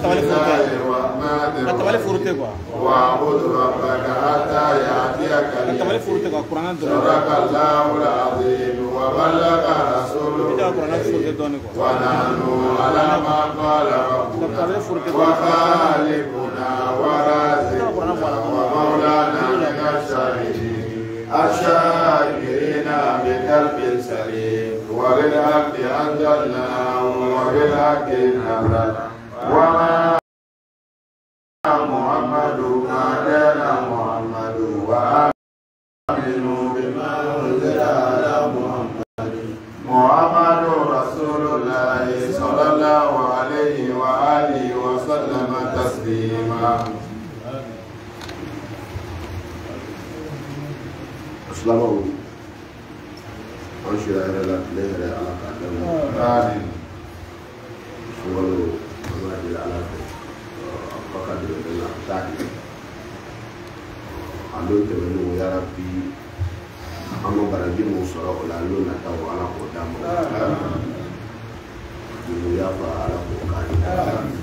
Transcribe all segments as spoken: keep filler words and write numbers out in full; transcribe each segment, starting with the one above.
Katabale furute quoi. وَاعْبُدْ رَبَّكَ حَتَّى يَأْتِيَكَ الْيَقِينُ صدق الله العظيم وبلغ رسوله ونحن على ما قال ربنا وخالقنا ورازقنا ومولانا من الشاهدين الشاكرين بقلب سليم وبالحق أنزلناه وبالحق نزل وما محمد ما دان محمد وآمنوا بما أنزل على محمد محمد رسول الله صلى الله عليه وآله وسلم تسليما. السلام عليكم. أنشر إلى لهر على قدم آمين. سورة الله على فقد الله تعالى. Allo tɛmɛnenw ya Rabbi an ma baraji mun sɔrɔ o la allo nataw Ala k'o d'an ma ɲuman yafa Ala k'o k'an ye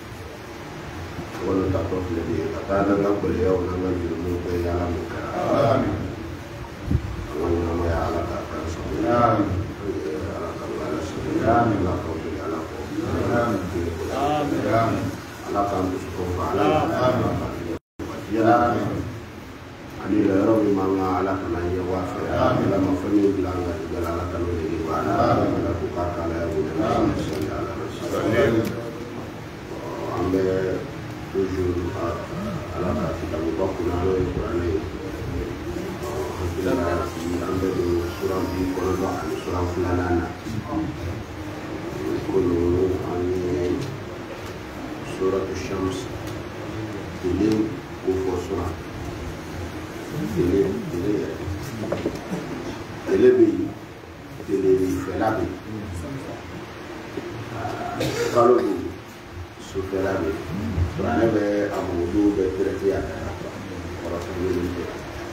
wala tatɔ filɛ nin ye ka taa n'an ka gbɛlɛyaw n'an ka jurumuw bɛɛ ye Ala min kɛra an ka ɲɛnamaya Ala k'a kan sago Ala ka Ala sago Ala k'aw deli Ala kɔ Ala k'an dusukun fa Ala k'an ani la yɔrɔ min man kan Ala kana ɲɛ bɔ a fɛ Ala ma fɛn min bila an ka tigɛ la Ala ka n'o de bɔ a la Ala k'o k'a kalaya o de la sɔli Ala an bɛ toujours Ala ka kitabuba kunna n'o ye kuranɛ ye alhamdulilayi an bɛ don sura bi kɔnɔntɔn ani sura filanan na kunun an ye suratu Shams kelen ko fɔ sura télé télé télé bi télé fɛla bi kalo bi sufɛla bi kuranɛ bɛ a mɔgɔw bɛ traité a kan kɔrɔfɔ minnu tɛ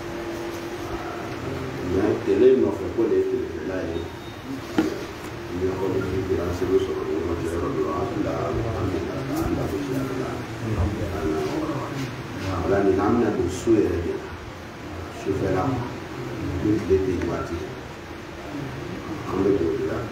mais télé nɔfɛ ko de ye télé fɛla ye ɲɛfɔli différence bɛ sɔrɔ ɲɔgɔn cɛ yɔrɔ dɔ an fila an bɛ an da gosi a la an na wala nin an bɛna don so yɛrɛ de la. Sufɛla ni tile tɛ yen waati an bɛ don o la an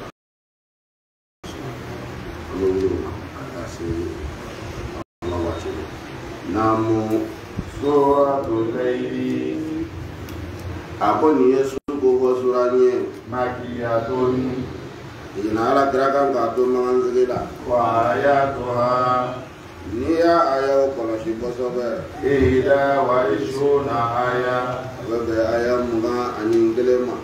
bɛ wuli ka taa se an ka waati ma. Naamu suratul layli a ko nin ye su kofɔ sura nin ye makiyatun ɲinɛ Ala kira kan k'a to mankansigi la wa ayatuha n'i y'a ayaw kɔlɔsi kosɛbɛ ihda wa ishuna aya a bɛ bɛn aya mugan ani kelen ma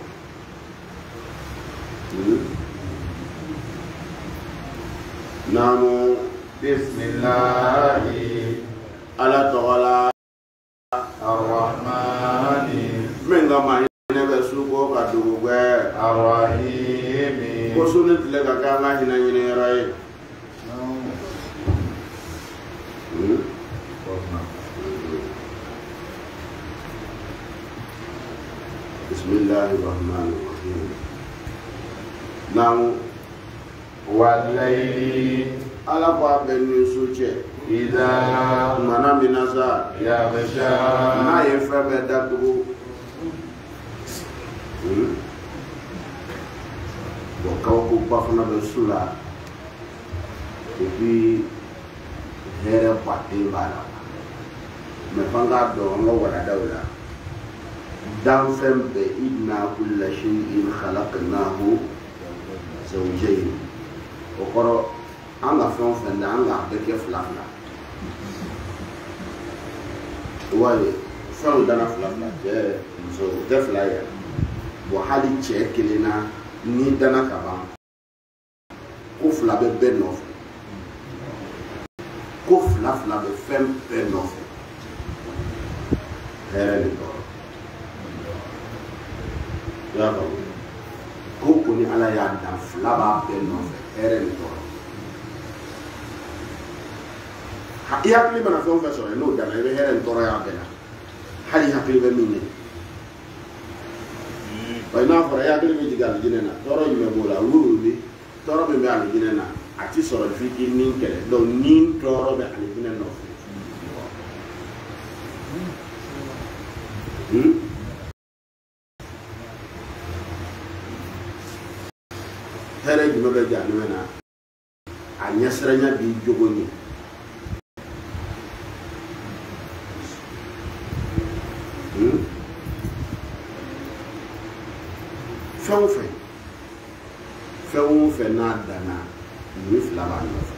naamu bisimilahi Ala tɔgɔ la arrahmani min ka maa hinɛ bɛ su ko ka dugu bɛɛ arrahimi ko su ni tile ka kɛ an ka hinɛ ɲiniyɔrɔ ye. Bismillahirrahmanirrahim. Naam walayli Ala ko a bɛ ni su cɛ iza mana mina sa yaghsha n'a ye fɛn bɛɛ datugu bon kabakoba fana bɛ su la et puis hɛrɛ baden b'a la mais f'an k'a dɔn an ka waradaw la danfɛn bɛɛ inna kulla shay'in khalaqnahu zawjayn o kɔrɔ an ka fɛn o fɛn da an k'a bɛɛ kɛ fila fila wa fɛnw dana fila fila cɛ muso o tɛ fila ye bon hali cɛ kelen na ni dana ka ban ko fila bɛ bɛɛ nɔfɛ ko fila fila bɛ fɛn bɛɛ nɔfɛ hɛrɛ ni tɔɔrɔ i y'a faamu ko ko ni Ala y'a dan fila b'a bɛɛ nɔfɛ hɛrɛ ni tɔɔrɔ i hakili mana fɛn o fɛn sɔrɔ n'o danna i bɛ hɛrɛ ni tɔɔrɔ y'a bɛɛ la hali hakili bɛ min ye wa n'a fɔra i hakili bɛ jigin alijinɛ na tɔɔrɔ jumɛn b'o la wulu bɛ tɔɔrɔ min bɛ alijinɛ na ati sɔrɔ fiki ni kɛlɛ donc ni tɔɔrɔ bɛ ale fɛnɛ nɔfɛ hmm hɛrɛ jumɛn bɛ jahanama na a ɲɛsiranya b'i jogo ɲɛ hmm fɛn o fɛn fɛn o fɛn n'a danna ni fila b'a nɔfɛ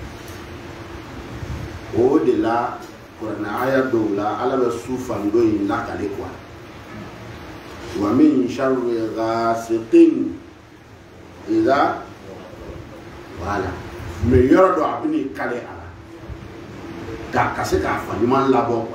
o de la kuranɛ aya dɔw la ala bɛ su fan dɔ in lakale kuwa wa min sharri ghasiqin idha wala mais yɔrɔ dɔ a bɛ n'i kale a la k'a ka se k'a fa ɲuman labɔ kuwa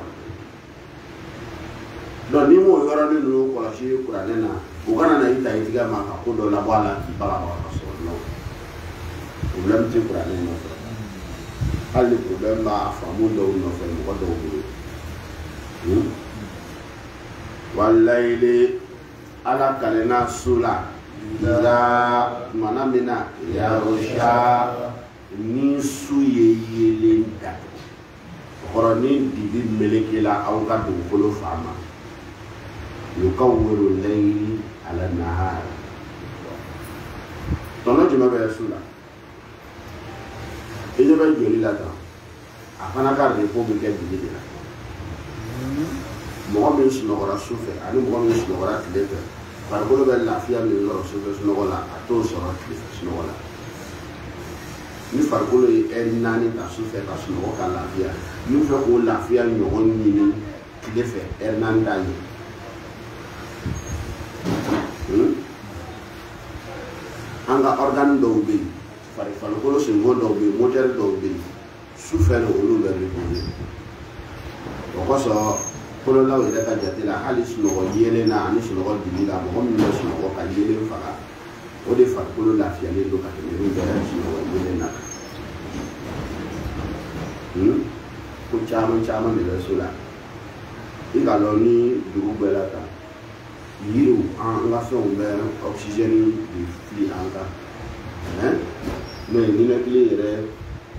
donc ni m'o yɔrɔnin ninnu kɔlɔsi kuranɛ na u kana na i ta i tigɛ ma ka ko dɔ labɔ a la k'i baga baga ka sɔrɔ non problème tɛ kuranɛ nɔfɛ hali ni problème b'a faamu dɔw nɔfɛ mɔgɔ dɔw bolo walayili ala kalenna su la la mana min na yarosha ni su ye yelen datugu o kɔrɔ ni dibi melekela aw ka dugukolo fan ma yukawwiru layli ala nahar tɔnɔ jumɛn bɛ su la i ɲɛ bɛ joli la tan a fana ka repos bɛ kɛ dibi de la mɔgɔ min sunɔgɔra su fɛ ani mɔgɔ min sunɔgɔra tile fɛ farikolo bɛ lafiya min sɔrɔ su fɛ sunɔgɔ la a t'o sɔrɔ tile fɛ sunɔgɔ la ni farikolo ye ɛri naani ta su fɛ ka sunɔgɔ ka lafiya n'u fɛ k'o lafiya ɲɔgɔn ɲini tile fɛ ɛri naani t'a ɲɛ an ka organe dɔw bɛ yen farikolo senko dɔw bɛ yen motɛri dɔw bɛ yen su fɛ de olu bɛ reposer o kosɔn kololaw yɛrɛ ka jate la hali sunɔgɔ yelen na ani sunɔgɔ dimi la mɔgɔ min bɛ sunɔgɔ ka yelen faga o de farikolo lafiyalen don ka tɛmɛ min bɛ sunɔgɔ yelen na ko caman caman de bɛ so la i ka dɔn ni dugu bɛɛ la tan yiriw an ka fɛnw bɛ oxygène de fili an kan mais ninakili yɛrɛ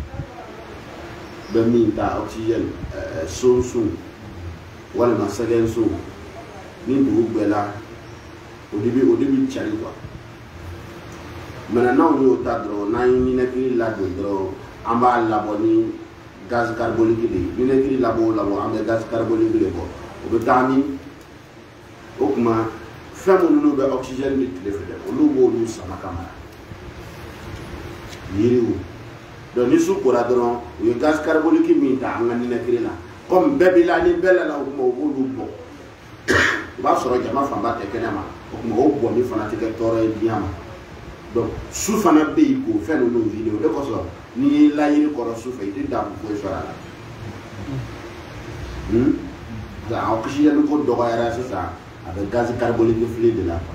bɛ min ta oxygène sonsun walima sɛgɛn so ni dugu bɛɛ la o de bɛ o de bɛ cari quoi maintenant n'anw y'o ta dɔrɔn n'an ye ninakili ladon dɔrɔn an b'a labɔ ni gaz carbonique de ye ninakili labɔ o labɔ an bɛ gaz carbonique de bɔ o bɛ taa ni o kuma fɛn minnu bɛ oxygène de tile fɛ dɛ olu b'olu sama ka mara yiriw donc ni su kora dɔrɔn u ye gaz carbonique min ta an ka ninakili la comme bɛɛ b'i la ni bɛɛ la la o kuma o b'olu bɔ o b'a sɔrɔ jama fanba tɛ kɛnɛma o kuma o bɔnni fana tɛ kɛ tɔɔrɔ ye diɲɛ ma donc su fana bɛ yen k'o fɛn ninnu wuli o de kosɔn n'i ye layiri kɔrɔ su fɛ i tɛ dan foyi sɔrɔ a la nka oxygène ko dɔgɔyara sisan a bɛ gaz carbonique fili de la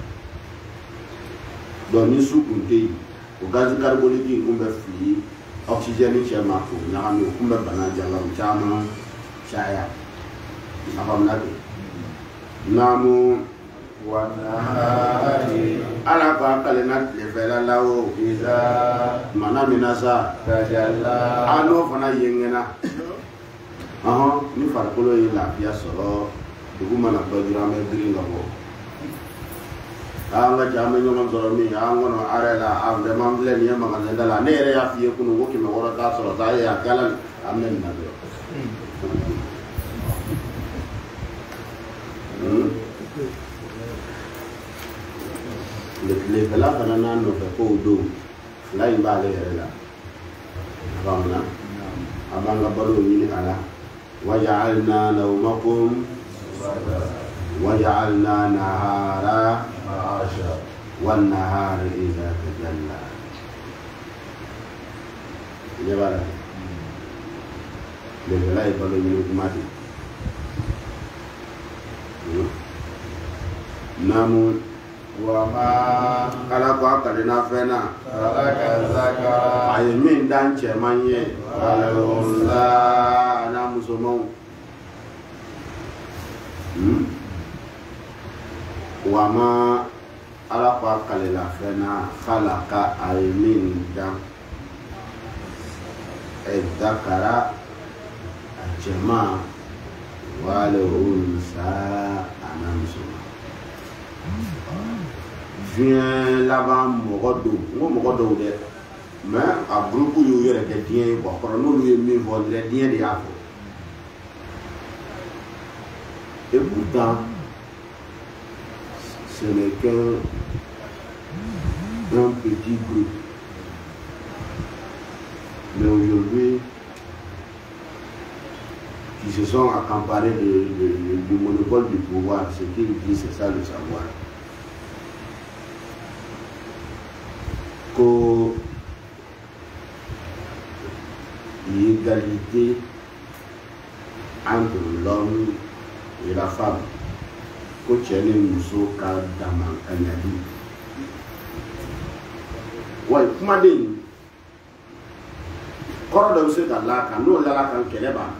donc ni su kun tɛ yen o gaz carbonique in kun bɛ fili oxygène cɛ ma k'o ɲagami o kun bɛ bana jalaw caman caya a faamuya de naamu wanahari ala ko a kalenna tilefɛla la o mana min na sa a n'o fana yengɛnna ɔhɔn ni farikolo ye lafiya sɔrɔ dugu mana bɔ dɔrɔn an bɛ girin ka bɔ an ka jaa an bɛ ɲɔgɔn sɔrɔ min an kɔnɔ arɛ la a vraiment filɛ nin ye magasin da la ne yɛrɛ y'a f'i ye kunun ko kɛmɛ wɔɔrɔ t'a sɔrɔ sa ye a kɛla an bɛ nin na dɔrɔn tilefɛla fana n'a nɔfɛ kow don fila in b'ale yɛrɛ la a faamuya a b'an ka balo ɲini a la waja'alna nawmakum waja'alna nahara wan nahara idha tajalla ɲɛ b'a la tilefɛla ye balo ɲini kuma de namu wama ala ko a kalenna fɛn na alaka zakara a ye min dan cɛman ye walunsa n'a musomanw wama ala ko a kalenna fɛn na halaka a ye min dan الذكر الجماع والأنثى أنامسما vient là-bas Mogodo, Mogodo de mais à groupe où il y a des diens, pour nous lui mieux voir les diens de Yahoo. Et pourtant, ce n'est qu'un un petit groupe. Mais aujourd'hui, qui se sont accaparés de, de, de, du monopole du pouvoir, ce qu'ils disent, c'est ça le savoir. Que l'égalité entre l'homme et la femme, que tu es muso ka daman kanyadi. Ouais, comment dire? Quand on se dans la can, nous on la can qu'elle est bas.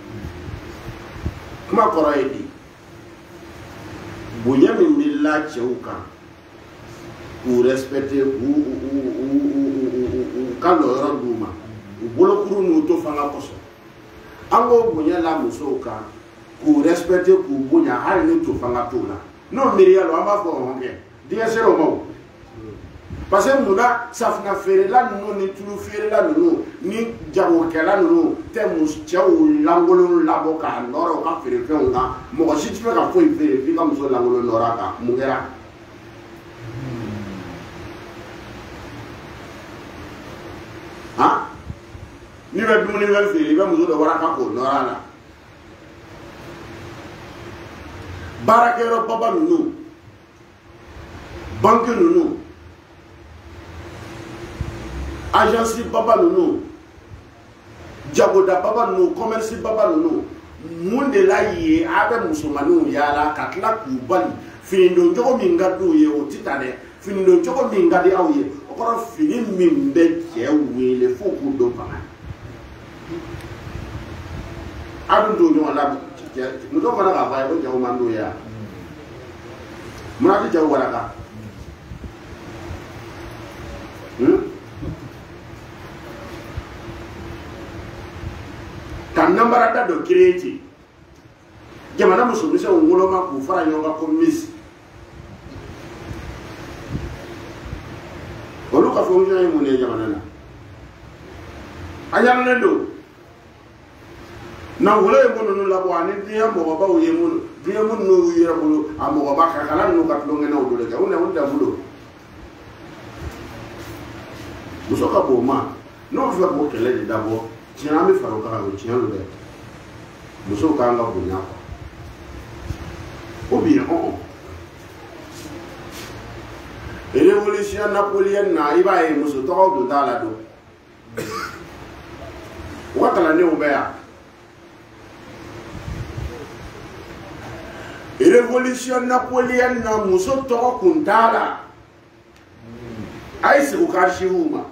Comment on a dit? Bouya mimila tchouka pour respecter ou ou ou ou quand le renduma ou bolokuru nous to fanga koso. Ango bouya la musoka pour respecter pour bouya hali nous to fanga tola. Non miria lo amba fo honge. Dia sero mo. Parce que nous là, ça fait faire là, nous ni tout faire là, nous ni jago kela nous, te muschau langolo laboka, noro ka faire faire on a, mo si tu fais ka foi faire, fi comme so langolo noraka, mugera. Hein? Ni va du ni va faire, il va muso de waraka ko norala. Barakero baba nous. Banque nous. Agence Baba Nounou, Jagoda Baba Nounou, commerce Baba Nounou, monde là y est avec musulmanou yala katla kubali, finindo joko mingadu ye o titane, finindo joko mingadi aouye, encore fini mimbe qui le faux coup de pain. Adou nous là, nous devons avoir un peu de mando ya. Moi je dis voilà. Hmm? Quand nambarata de créer, jamana musulmi se ngoloma ku fara nyonga ko miss. Olu ka fo nyaay mu ne jamana na. Anyana ne do. Na wole mo no la bo ani dia mo ba o yemu, dia mo no yira bulu, amo ba ka kala no ka tlonge na odo le ka una unda bulu. Musoka bo ma, no fa bo kele d'abord. Tiens, mais faire encore un tien le bête. Nous sommes quand même bien. Ou bien, on. Et l'évolution napoléonienne, il va y avoir ce temps de dans la dos. Où est-ce l'année ouverte? Et l'évolution napoléonienne, nous sommes temps qu'on t'a là. Aïe, c'est au quartier où, ma.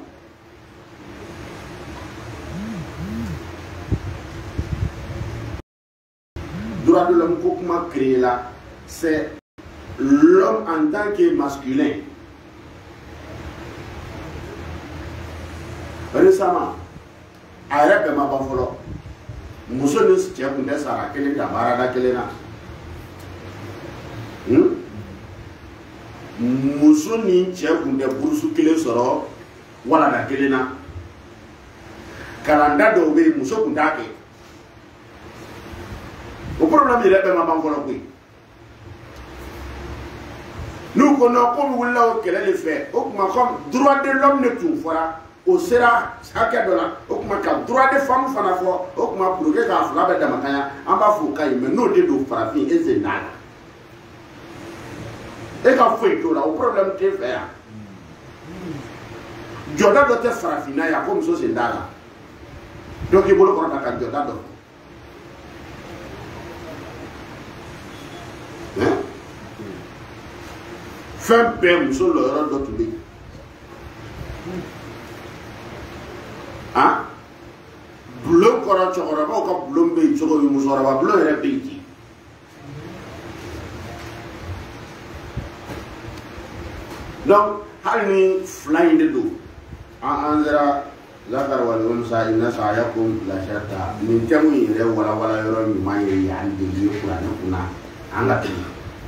Droit de l'homme qu'on m'a créé là, c'est l'homme en tant que masculin. Récemment, arrête de ma bafolo. Mousso ne se tient pour ça, quelle est la barada qu'elle est là. Mousso ne tient pour des bourses qu'elle est sur voilà la qu'elle est là. Calanda d'obé, mousso pour d'aké. Le problème est que nous nous connaissons comme là qu'elle est fait. Comme droit de l'homme ne tout fera. Au sera chaque dollar. Comme droit de femme fana fort. Comme pour que la flamme de Makaya. En bas faut qu'il me nous de farafin et c'est nada. Et quand faut tout là, au problème est fait. Jordan doit être farafina ya comme ça c'est nada. Donc il faut le prendre à Jordan. Fin père sur le rang d'autres pays. Hein? Bleu kora chokora ba ka bleu be choko bi musora ba bleu re pays. Donc hal ni flying de do. En anzera zakar wal unsa inna sa'yakum la shatta min tamu re wala wala yoro mi mai ya ande yi Qur'an kuna anga tin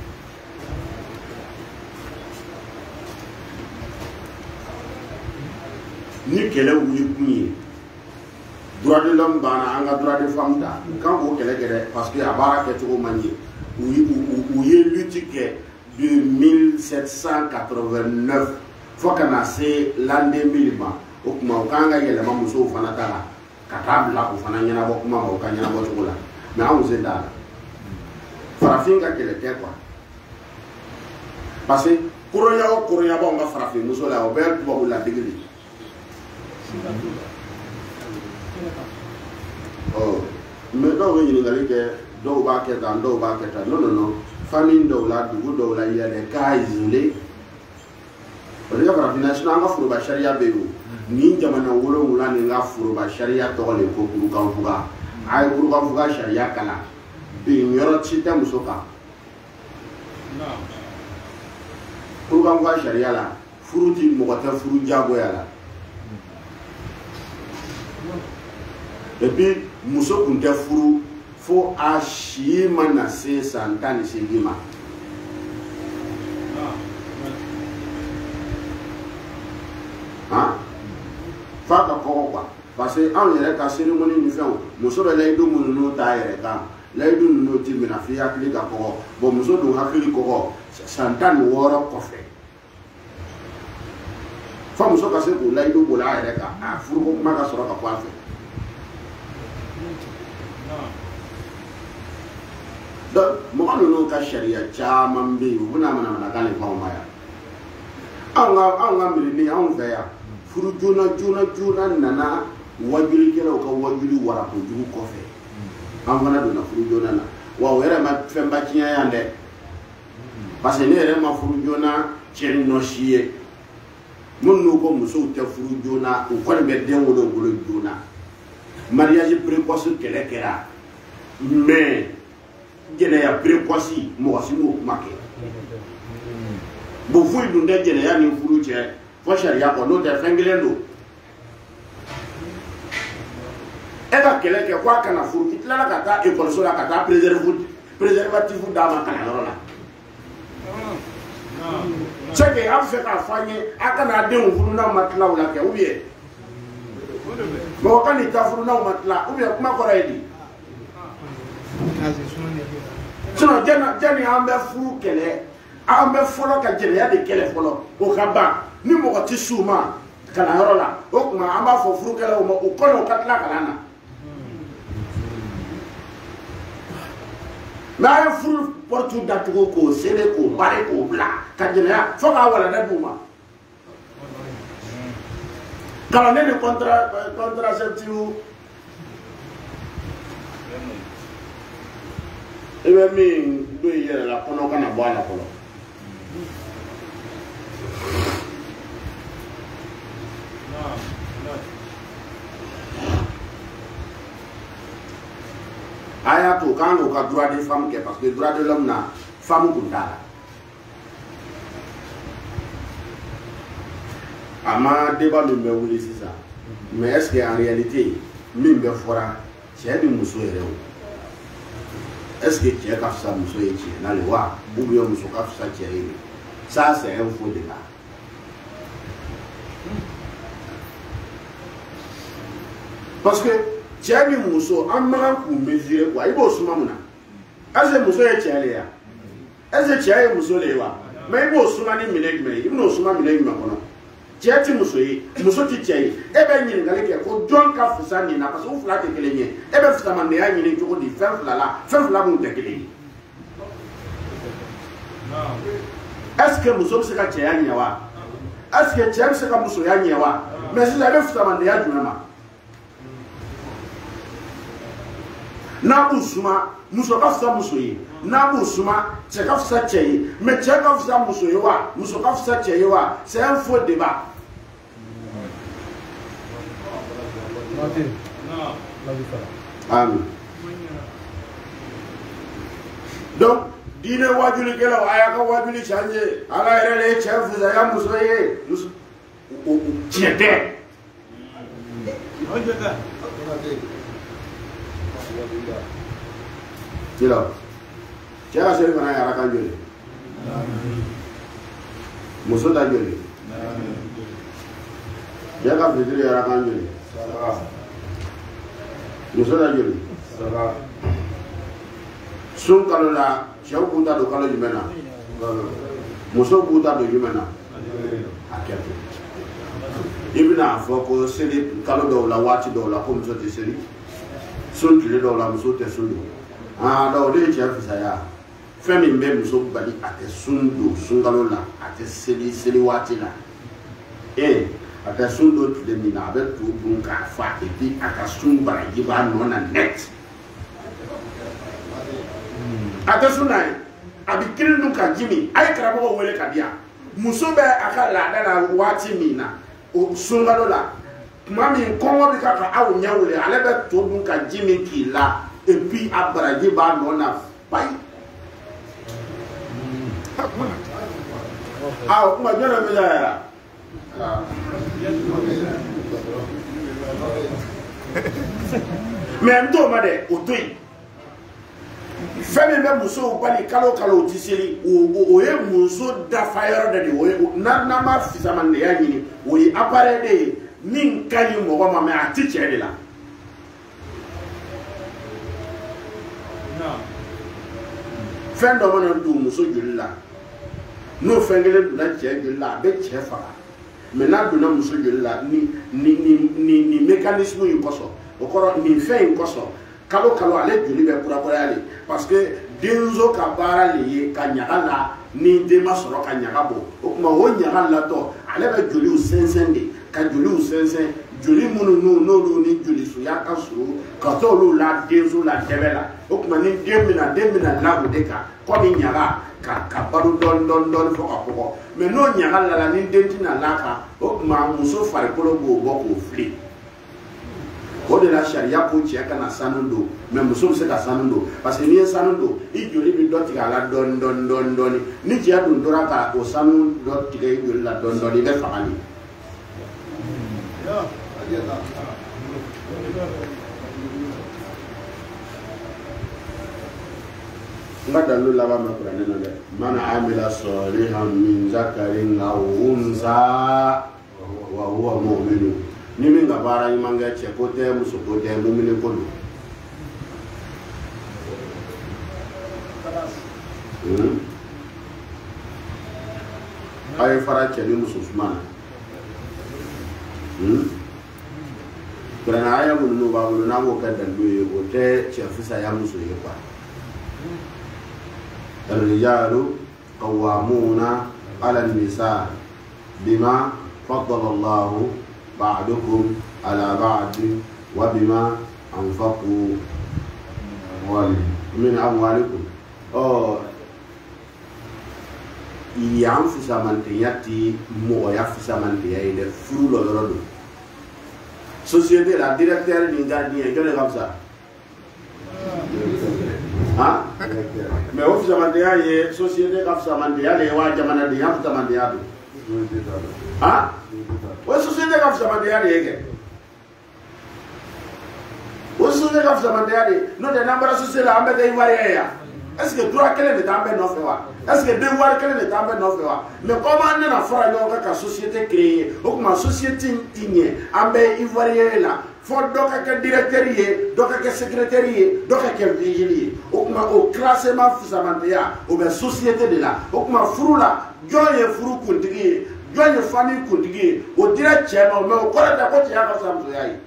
ni kele wuli kunyi droit de l'homme bana anga droit de femme da quand vous kele kele parce que abara ke to mani oui ou y lutte que de mille sept cent quatre-vingt-neuf faut qu'on c'est l'an deux mille ba o kuma o kanga yele ma muso fana tala katabla ko fana nyana bo kuma o kanya na bo tula mais on se da farafinga kele ke quoi parce que koroya o koroya ba on va farafin muso la o be bo la digli oh mais do ni ngali ke do ba ke dan do ba ke ta non non non famille do la du do la ya de cas isolé parce que par fination nga furu ba sharia be do ni jamana wolo wula ni nga furu ba sharia to le ko kuru kan fuga ay kuru kan fuga sharia kala bi nyoro chita musoka na kuru kan fuga sharia la furu ti mo ta furu jago ya la et puis muso kun te furu fo a shi mana se santani sigima ah fa ka ko kwa parce que en yere ka cérémonie ni feo muso be lay do mun no ta yere ka lay do no ti mina fi akli ka ko bo muso do hakili ko santani woro ko fe fa muso ka se ko lay do bola yere ka a furu ko kuma ka soro ka kwa fe donc mo anu ka sharia chaman be buna mana mana kan fa ma ya anga anga milini an fa ya furu juna juna juna nana wajuli kela ka wajuli wara ko jugu ko fe an fana do na furu juna na wa wera ma femba kinya yande parce que ne re ma furu juna chen no shiye mun no ko muso te furu juna o ko be den wo do golo juna mariage précoce kele kera mais jene ya précoce mo wasimo make bo fu dun de jene ya ni furu che fo sharia ko no te fengelendo e ka kele ke kwa kana furu kitla la kata e ko so la kata préservatif préservatif da ma kana rola cheke a fait ka fanye akana de furu na matla wala ke ubiye mo kan ni ta furu na matla ubiye kuma ko ready sinon jana jani ambe furu kele ambe folo ka jene ya de kele folo o kaba ni mo ko tisuma kana yorola o kuma amba fo furu kele o mo o kono katla kana na na furu portu datu ko sele ko bare ko bla ka jene ya fo ka wala da duma kala ne contra contraceptif ebe mi do yere la kono kana bwana kono aya to kango ka droit des femmes ke parce que droit de l'homme na femme kundala ama débat le me wuli sisa mais est-ce que en réalité min be fora c'est du muso ere est-ce que tu es comme ça, monsieur et tu es dans le roi, ou bien monsieur comme ça, tu es. Ça, c'est un faux débat. Parce que tu as mis monsieur en marrant pour mesurer quoi. Il faut se manger. Est-ce que monsieur et tu es là? Est-ce que tu es monsieur là? Mais il faut se manger mille mais il faut se manger mille mais non. Tu es monsieur, monsieur tu es. Eh ben il y a quelqu'un qui a John Kafusani na parce que vous flattez que les miens. Eh ben vous savez il y a une qui dit faire là, faire là vous t'es est-ce que monsieur c'est quand tu es nyawa? Est-ce que tu es c'est quand monsieur est nyawa? Mais si j'avais vous savez il y a du même. Na usuma muso ka fisa muso ye na usuma che ka fisa che ye mais che ka fisa muso ye wa muso ka fisa che ye wa c'est un faux débat. Amen. Donc dine wajuli kela aya ka wajuli chanje ala ere le che fisa ya muso ye muso tiete Kilo. Cɛ seli fana yara kan joli? Muso ta joli? Cɛ ka fitiri yara kan joli? Muso ta joli? Sun kalo la cɛw b'u ta don kalo jumɛn na? Muso b'u ta don jumɛn na? Hakɛto. I bɛna fɔ ko seli kalo dɔw la waati dɔw la ko muso tɛ seli. Sun tile dɔw la muso tɛ sun don. Ah, donc o de ye cɛ fisaya. Fɛn min bɛ muso bali a tɛ sun don sunkalo la, a tɛ seli seli waati la. Eh, a tɛ sun don tile min na a bɛ to dun k'a fa et puis a ka sun baraji b'a nɔ na net. A tɛ sun n'a ye, a bɛ kiiri dun ka ji min, a ye karamɔgɔ wele ka di yan. Muso bɛ a ka laada la waati min na, o sunkalo la, tuma min kɔngɔ bɛ ka ka aw ɲɛ wele, ale bɛ to dun ka ji min k'i la, et puis a baraji b'a nɔ na bayi. Ah, kuma jɔn bɛ yɛrɛ? Mais n t'o ma dɛ, o to yen. Fɛn min bɛ musow bali kalo kalo o tɛ seli, o ye muso dafa yɔrɔ de ye, o ye n'an ma fisamandeya ɲini, o ye appareil de ye min ka ɲi mɔgɔ ma mais a tɛ cɛ de la. Fɛn dɔ mana don muso joli la, n'o fɛn kelen donna cɛ joli la a bɛ cɛ faga, mais n'a donna muso joli la ni ni ni ni ni mécanisme in kɔsɔn, o kɔrɔ nin fɛn in kɔsɔn kalo kalo ale joli bɛ kurakuraya de, parce que denso ka baara le ye ka ɲaga la ni den ma sɔrɔ ka ɲaga bɔ, o tuma o ɲaga latɔ ale bɛ joliw sɛnsɛn de, ka joliw sɛnsɛn, joli minnu n'u n'olu ni joli suya ka surun ka t'olu la denso la dɛbɛ la, o tuma ni den bɛna den bɛna la o de kan komi ɲaga ka ka balo dɔɔni dɔɔni dɔɔni fɔ ka kɔgɔ, mais n'o ɲaga la ni den tɛna la kan, o tuma muso farikolo b'o bɔ k'o fili. O de la sariya ko cɛ kana sanu don, mais muso bɛ se ka sanu don, parce que n'i ye sanu don i joli bɛ dɔ tigɛ a la dɔɔni dɔɔni dɔɔni dɔɔni, ni cɛ dun tora ka o sanu dɔ tigɛ i joli la dɔɔni dɔɔni i bɛ faga de. N ka dalilu laban bɛ kuranɛ na dɛ. Man amila salihan min zakarin aw unsa wa huwa mu'min. Ni min ka baara ɲuman kɛ cɛ ko tɛ muso ko tɛ mumini ko don. A ye fara cɛ ni muso suma na. Kuranɛ aya minnu b'a bolo n'a b'o kɛ dalilu ye o tɛ cɛ fisaya muso ye quoi. الرجال قوامون على النساء بما فضل الله بعضكم على بعض وبما أنفقوا من أموالكم. Oh, yang fisamantiya ti mɔgɔya fisamantiya ye dɛ, furu dɔ yɔrɔ don. Société la directeur ni gardien jɔn de ka fisa? Ah? Mais o fisamantiya ye société ka fisamantiya de ye wa jamanadenya fisamantiya don? Ah? O ye société ka fisamantiya de ye kɛ. O ye société ka fisamantiya de ye. N'o tɛ n'an bɔra société la an bɛ kɛ ivoirien ye yan. Est-ce que droit kelen de t'an bɛɛ nɔfɛ wa? Est-ce que devoir kelen de t'an bɛɛ nɔfɛ wa? Mais comme an nana fara ɲɔgɔn kan ka société créer, o tuma société ti ɲɛ an bɛ ivoirien la. Fo dɔ ka kɛ directeur ye, dɔ ka kɛ secrétaire ye, dɔ ka kɛ vigile ye. O tuma o classement fisamantiya o bɛ société de la. O tuma furu la jɔn ye furu kuntigi ye, jɔn ye famille kuntigi ye, o dira cɛ ma, mais o kɔrɔ tɛ ko cɛya ka fisa musoya ye.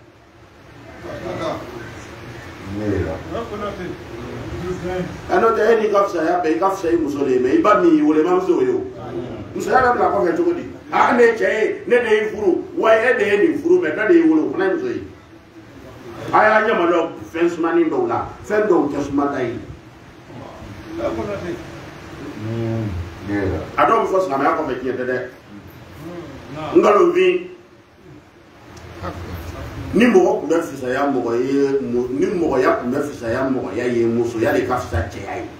N'o tɛ e n'i ka fisaya bɛɛ i ka fisa i muso de ye, mais i ba min y'i wolo i ma muso ye o. Musoya bɛ bila kɔfɛ cogo di? Ah, ne cɛ ye, ne de y'i furu, wa e de ye nin furu, mais dɔ de y'i wolo, o fana ye muso ye. A y'a ɲɛma dɔn fɛn sumanin dɔw la, fɛn dɔw tɛ suma ta ye. A dɔw bɛ fɔ silamɛya kɔfɛ tiɲɛ tɛ dɛ. Nkalonfin. Ni mɔgɔ tun bɛ fisaya mɔgɔ ye, ni mɔgɔya tun bɛ fisaya mɔgɔya ye, musoya de ka fisa cɛya ye.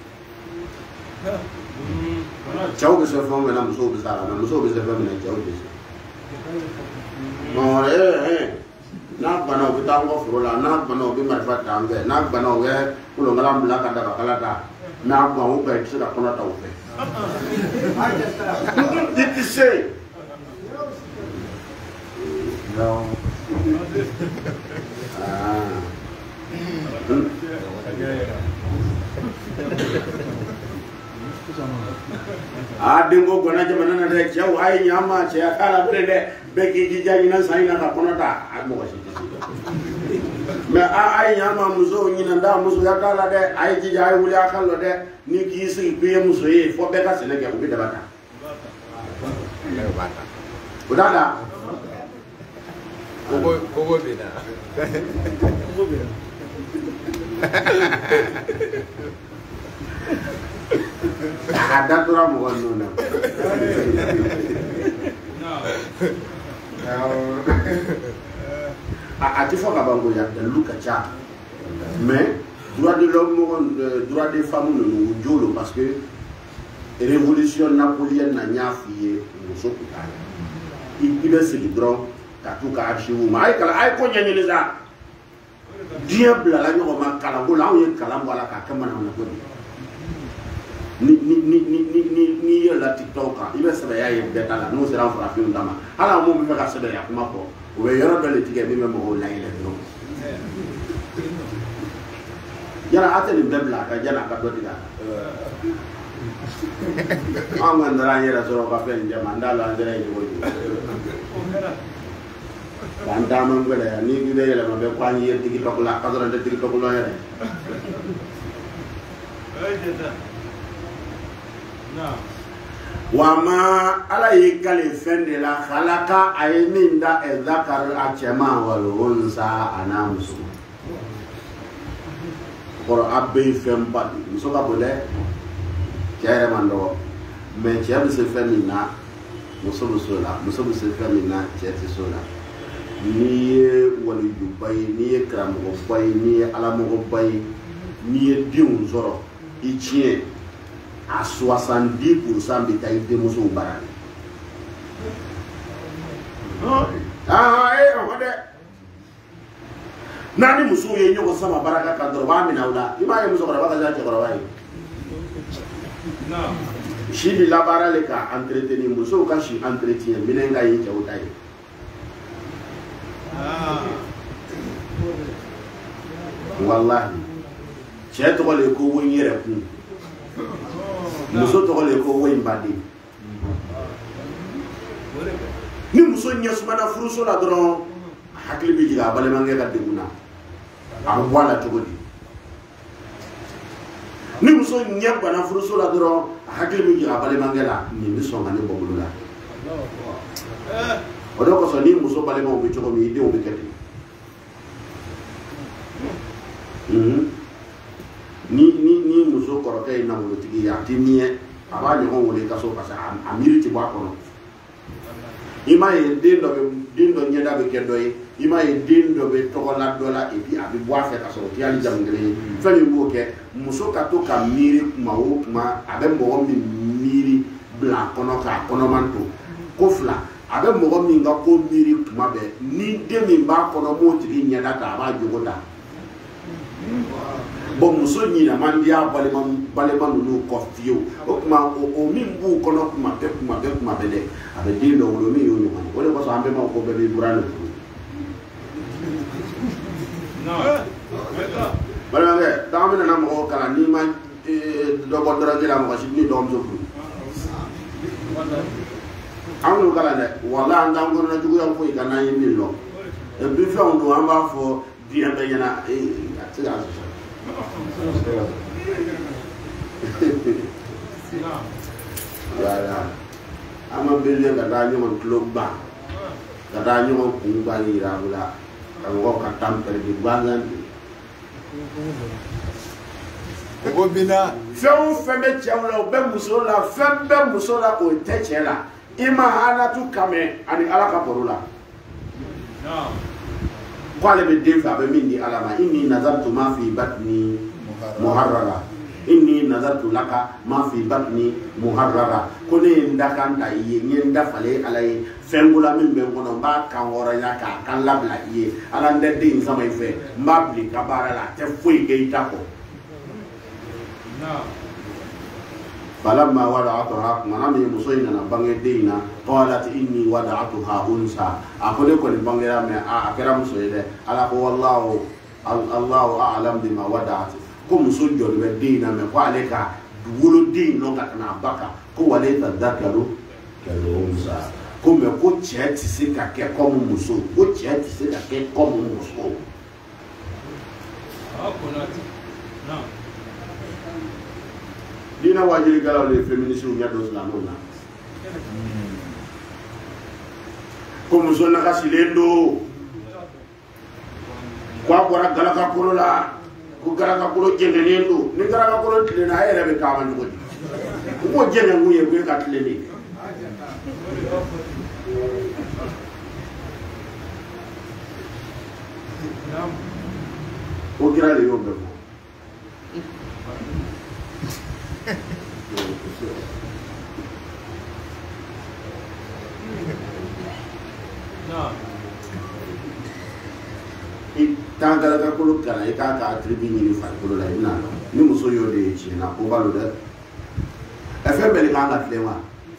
Cɛw bɛ se fɛn min na musow bɛ se a la, mais musow bɛ se fɛn min na cɛw tɛ se. Non, eh, eh. n'a bana o bɛ taa an kɔ foro la n'a bana o bɛ marifa ta an fɛ n'a bana o bɛ kolonkalan bila ka daga kala ta n'a ban o bɛɛ i tɛ se ka kɔnɔ ta o fɛ i tɛ se ah dengo gona jamana na dɛ cɛw a ye ɲama cɛ a k'a la bilen dɛ bɛɛ k'i jija ɲinan san in na ka kɔnɔ ta a mɔgɔ si tɛ se mais a ye ɲama muso ɲinan da musoya t'a la dɛ a ye jija a ye wuli a kan lɔ dɛ ni k'i sigi k'i ye muso ye fɔ bɛɛ ka sɛnɛ kɛ u bɛ daba ta o t'a la kogo bɛ na a datura mɔgɔ ninnu na a tɛ fɔ ka ban ko dalilu ka ca mais droit de l'homme droit des femmes ninnu u jo parce que révolution napoléonienne na n y'a f'i ye muso kun t'a la i bɛ sigi dɔrɔn ka t'u ka archive ma a ye kalan a ye ko ɲɛɲini sa diɲɛ bilala ɲɔgɔn ma kalanko la anw ye kalan bɔ a la k'a kɛ manamana ko de ni ni ni ni ni ni ni yɛlɛla tiktok kan i bɛ sɛbɛya ye bɛɛ ta la n'o sera an farafinw ta ma hali an mun bɛ fɛ ka sɛbɛya kuma fɔ o bɛ yɔrɔ dɔ de tigɛ min bɛ mɔgɔw layɛlɛ dɔrɔn yala a tɛ nin bɛɛ bila a ka yala a ka dɔ tigɛ a la an kɔni taara an yɛrɛ sɔrɔ ka fɛn jɛ ma n t'a la an sera yen cogo di k'an taama n gɛlɛya ni i bɛ yɛlɛma bɛ ko an ye tiktok la ka sɔrɔ n tɛ tiktok la yɛrɛ wa ma ala y'i kale fɛn de la halaka a ye min da zakari a cɛman wali unsa a n'a muso kɔrɔ a bɛɛ ye fɛn ba de muso ka bon dɛ cɛ yɛrɛ man dɔgɔ mais cɛ bɛ se fɛn min na muso bɛ s'o la muso bɛ se fɛn min na cɛ tɛ s'o la n'i ye walijuba ye n'i ye karamɔgɔba ye n'i ye alamɔgɔba ye n'i ye denw sɔrɔ i tiɲɛ a soixante-dix pour cent bɛ taa i denmusow bara de ah ee o dɛ n'a ni musow ye ɲɔgɔn sama baraka kan dɔrɔn u b'a minɛ aw la i m'a ye musokɔrɔba ka ca cɛkɔrɔba ye si bɛ labaara le ka entretenir musow ka si entretien minɛn ka ye cɛw ta ye wallahi cɛ tɔgɔ le ko wo n yɛrɛ kun muso tɔgɔ le ko wo n baden ni muso ɲɛ sumana furuso la dɔrɔn hakili bɛ jigin a balimakɛ ka degun na a bɛ bɔ a la cogo di ni muso ɲɛ bana furuso la dɔrɔn a hakili bɛ jigin a balimakɛ la nin bɛ sɔn ka ne bɔ bolo la o de kosɔn ni muso balimaw bɛ cogo min i denw bɛ kɛ ten ni ni ni muso kɔrɔkɛ ye nafolotigi ye a tɛ miɲɛ a b'a ɲɔgɔn wele ka so parce que a miiri tɛ bɔ a kɔnɔ i m'a ye den dɔ bɛ den dɔ ɲɛda bɛ kɛ dɔ ye i m'a ye den dɔ bɛ tɔgɔ la dɔ la et puis a bɛ bɔ a fɛ ka sɔrɔ o tɛ hali jamu kelen ye fɛn min b'o kɛ muso ka to ka miiri kuma o kuma a bɛ mɔgɔ min miiri bila a kɔnɔ k'a kɔnɔman to ko fila a bɛ mɔgɔ min ka ko miiri kuma bɛɛ ni den min b'a kɔnɔ m'o tigi ɲɛda ta a b'a jogo ta bon muso ɲina man di a balima balima ninnu kɔ fiyewu o tuma o min b'u kɔnɔ kuma bɛɛ kuma bɛɛ kuma bɛɛ dɛ a bɛ den dɔ wolo min y'o ɲɔgɔn ye o de kosɔn an bɛɛ ma ko bɛɛ bɛ bura ne furu balimakɛ taa an bɛ nana mɔgɔw kalan n'i ma dɔ bɔ dɔrɔnjɛ la mɔgɔ si ni dɔgɔmuso furu an y'o kalan dɛ wala an t'an kɔnɔna juguya foyi ka n'an ye min dɔn et puis fɛnw don an b'a fɔ diɲɛ bɛɛ ɲɛna a tɛ se ka sɔrɔ voilà an ma bɛn ka taa ɲɔgɔn tulo ban ka taa ɲɔgɔn kun ban yira o la ka mɔgɔw ka tan pɛrɛdi gansan de o bina fɛn o fɛn bɛ cɛw la o bɛ muso la fɛn bɛ muso la o tɛ cɛ la i ma halatu kamɛ ani ala ka baro la ko ale bɛ den fɛ a bɛ min di ala ma inni nazartu ma fi batni muharrara inni nazartu laka ma fi batni muharrara ko ne ndakan ta yi ni ndafale alay fengula min be ngono ba kan wora ya ka kan labla yi ala ndede in sama ife mbabli kabara la te fuy ke itako na falamma wada'atuha manami musoyna na bange deina qalat inni wada'atuha unsa akole ko ni bangera me a akera musoyde ala ko wallahu allahu a'lam bima wada'at ko musojo be deina me ko aleka wulu din no kana baka ko waleta dakaru kalo unsa ko me ko cheti sika ke ko muso ko cheti sika ke ko muso akonati na dina wajiri galaw le féministe ou ñado la mona comme zona ka silendo kwa bora galaka kolo la ku galaka kolo jengenendo ni galaka kolo tile na ayere be kama nyugo ko mo jenge nguye ko ka tile ni o gira le yombe tangala ka kolo kana e ka ka tribi ni fa kolo la ina ni muso yo de chi na ko balo de e fe bele ka na flema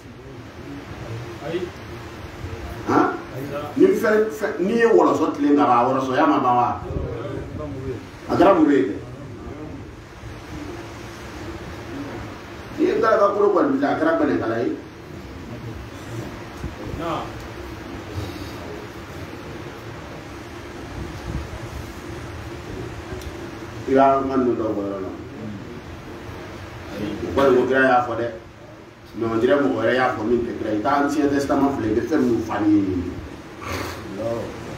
ai ha ni fe ni e wala so tle ngara wala so ya ma ba wa agara mure ni e ka kolo kwa ni ta agara bele kala ai na ya nganu do bo la ko mo gra ya fo de no dire mo gra ya fo min te gra ta ancien testament fle de fer mu fani no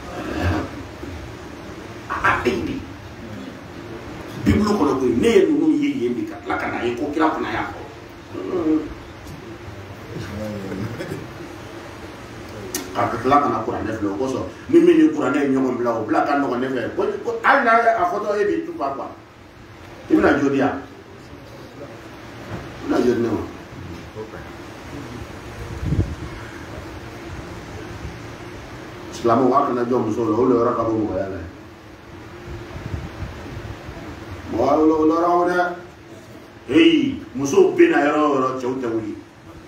a baby biblu ko ko ne no yi yi ndi ka la kana yi ko kila kana ya ko akatla kana kura ne fle ko so mimi ni kura ne nyoma bla o bla kan no ne fe ko ala a photo e bi tu papa ibna jodia na jodne ma islamu wa kana jom so lo lo ra ka bo mo yala mo lo lo ra wona hey muso bina yaro ro chawta wuli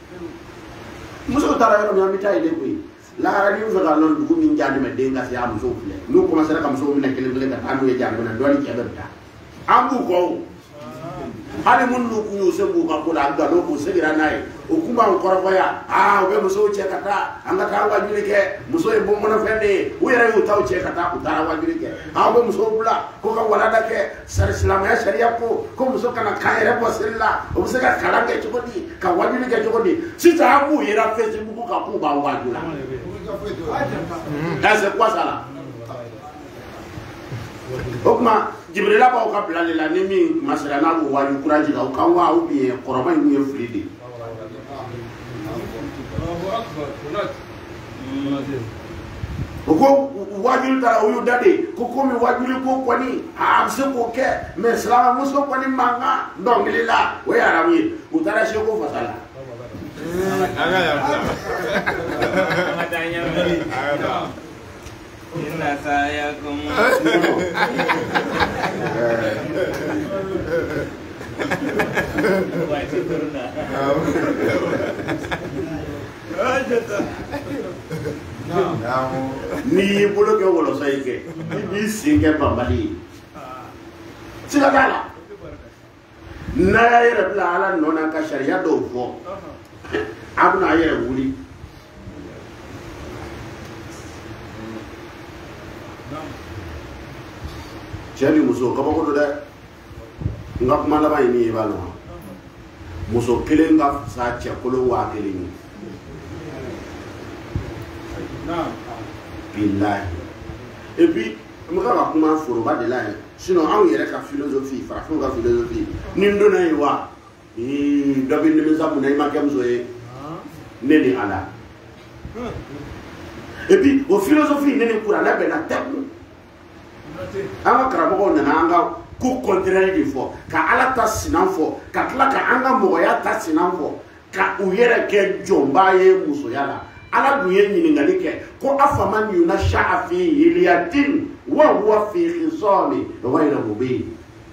muso tara yaro mi amita ile ko la ra ni zo ga non du min jandi me denga si am so fle nu commencer ka muso mi na kele kele ka anu ye jandi na do ni ke berta ambu ko hali mun lu ku se bu ka ko la ga do ko se gira nai o kuma on koro ya ah o be muso che kata anga ka wa jini ke muso e bo mona fende u yere u taw che kata ku tara wa jini ke ah be muso bula ko ka wala da ke sar islam ya sharia ko ko muso kana ka yere ko silla o muso ka kala ke chukodi ka wa jini ke chukodi si ta abu yera facebook ka ku ba wa jula ça c'est quoi ça là okuma jibrila ba o ka bilale la ni mi masala na wo wa courage ka o kan wa o bi koroma ni e fridi Allahu akbar kunat oko wajul tara o yudade ko ko mi wajul ko kwani a se ko ke me salama muso kwani manga ndongilila we arami utara she ko fasala aga ya matanya aga inna sayakum wa tikurna ni bolo ke wolo sai ke ni singe bambali sila dala na yere bla ala nona ka sharia do fo abuna yere wuli Jadi muso kaba ko do de ngap mala bay ni balo muso kelen ngap sa che ko lo wa kelen na billahi et puis mo ka kuma foro ba de la sinon an yere ka philosophie fara fo ka philosophie ni ndo na yiwa e do bi ni sa mu na ma kam so e ne ni ala et puis au philosophie ne ni kura la be na tabu ama karamo na anga ko contraire de fo ka ala ta sinan fo ka tila ka anga moya ta sinan fo ka u yɛrɛ kɛ jɔnba ye musoya la ala dun ye ɲininkali kɛ ko afaman yunasha'a fi hilyatin wa huwa fi khisami ghayra mubin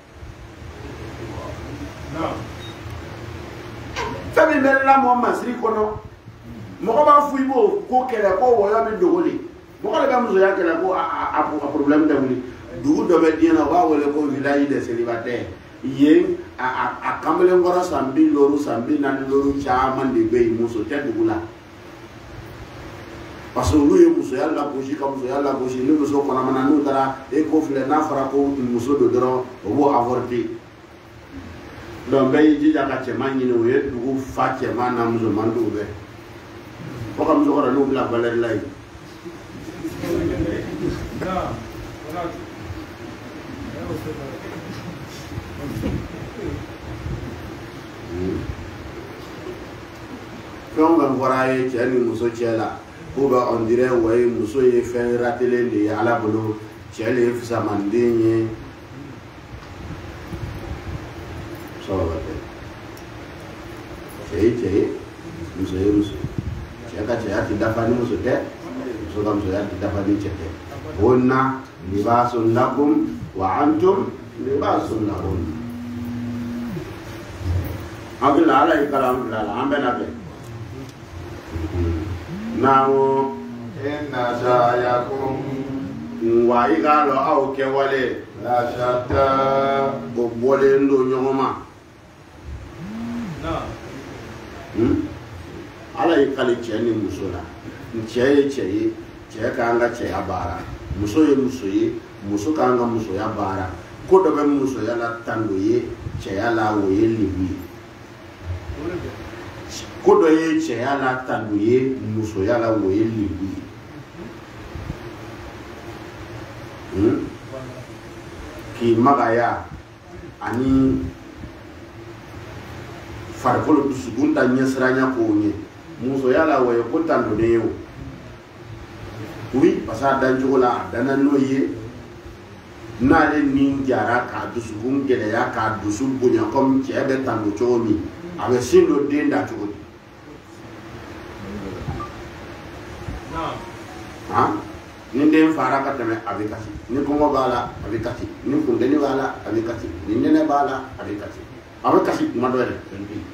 fɛn min bɛ lamɔ masiri kɔnɔ mɔgɔ b'a fɔ i b'o ko kɛlɛ ko wɔyɔ bɛ dogo de mɔgɔ de bɛ musoya kɛlɛ ko a problème tɛ wuli dugu dɔ bɛ diɲɛ na u b'a wele ko village de célibataire yen a kamalen kɔrɔ san bi wɔɔrɔ san bi naani wɔɔrɔ caman de bɛ yen muso tɛ dugu la parce que olu ye musoya lagosi ka musoya lagosi ni muso kɔnɔmana n'u taara e ko filɛ n'a fɔra ko muso do dɔrɔn o b'o avorter donc bɛɛ y'i jija ka cɛman ɲini o ye dugu fa cɛman na musoman dɔw bɛɛ fo ka muso kɔrɔ n'u bila valeur la yen. Fɛn o fɛn fɔra a ye cɛ ni muso cɛ la ko bɛ on dirait o ye muso ye fɛn ratelé de ye ala bolo cɛ de ye fisamanden ye sɔrɔ tɛ cɛ ye cɛ ye muso ye muso cɛ ka cɛya ti dafa ni muso tɛ muso ka musoya ti dafa ni cɛ tɛ hunna libasun lakum wa antum libasun lahun an bɛ la ala ye kalan bila la an bɛ na bɛn nawo inna sa'yakum wa i k'a dɔn aw kɛwale la shatta o bɔlen don ɲɔgɔn ma ala y'i kali cɛ ni muso la cɛ ye cɛ ye cɛ k'an ka cɛya baara muso ye muso ye muso k'an ka musoya baara ko dɔ bɛ musoya la tan dɔ ye cɛya la o ye lebu ye ko dɔ ye cɛya la tan dɔ ye musoya la o ye lebu ye k'i magaya ani farikolo dusukun ta ɲɛsiranya k'o ɲɛ musoya la o ye ko tan dɔ de ye o oui parce que a dancogo la a danna n'o ye n'ale ni jara k'a dusukun gɛlɛya k'a dusu bonya comme cɛ bɛ tan don cogo min a bɛ sin don den da cogo di han ni den fara ka tɛmɛ a bɛ kasi ni kɔngɔ b'a la a bɛ kasi ni funteni b'a la a bɛ kasi ni nɛnɛ b'a la a bɛ kasi a bɛ kasi kuma dɔ yɛrɛ fɛn tɛ yen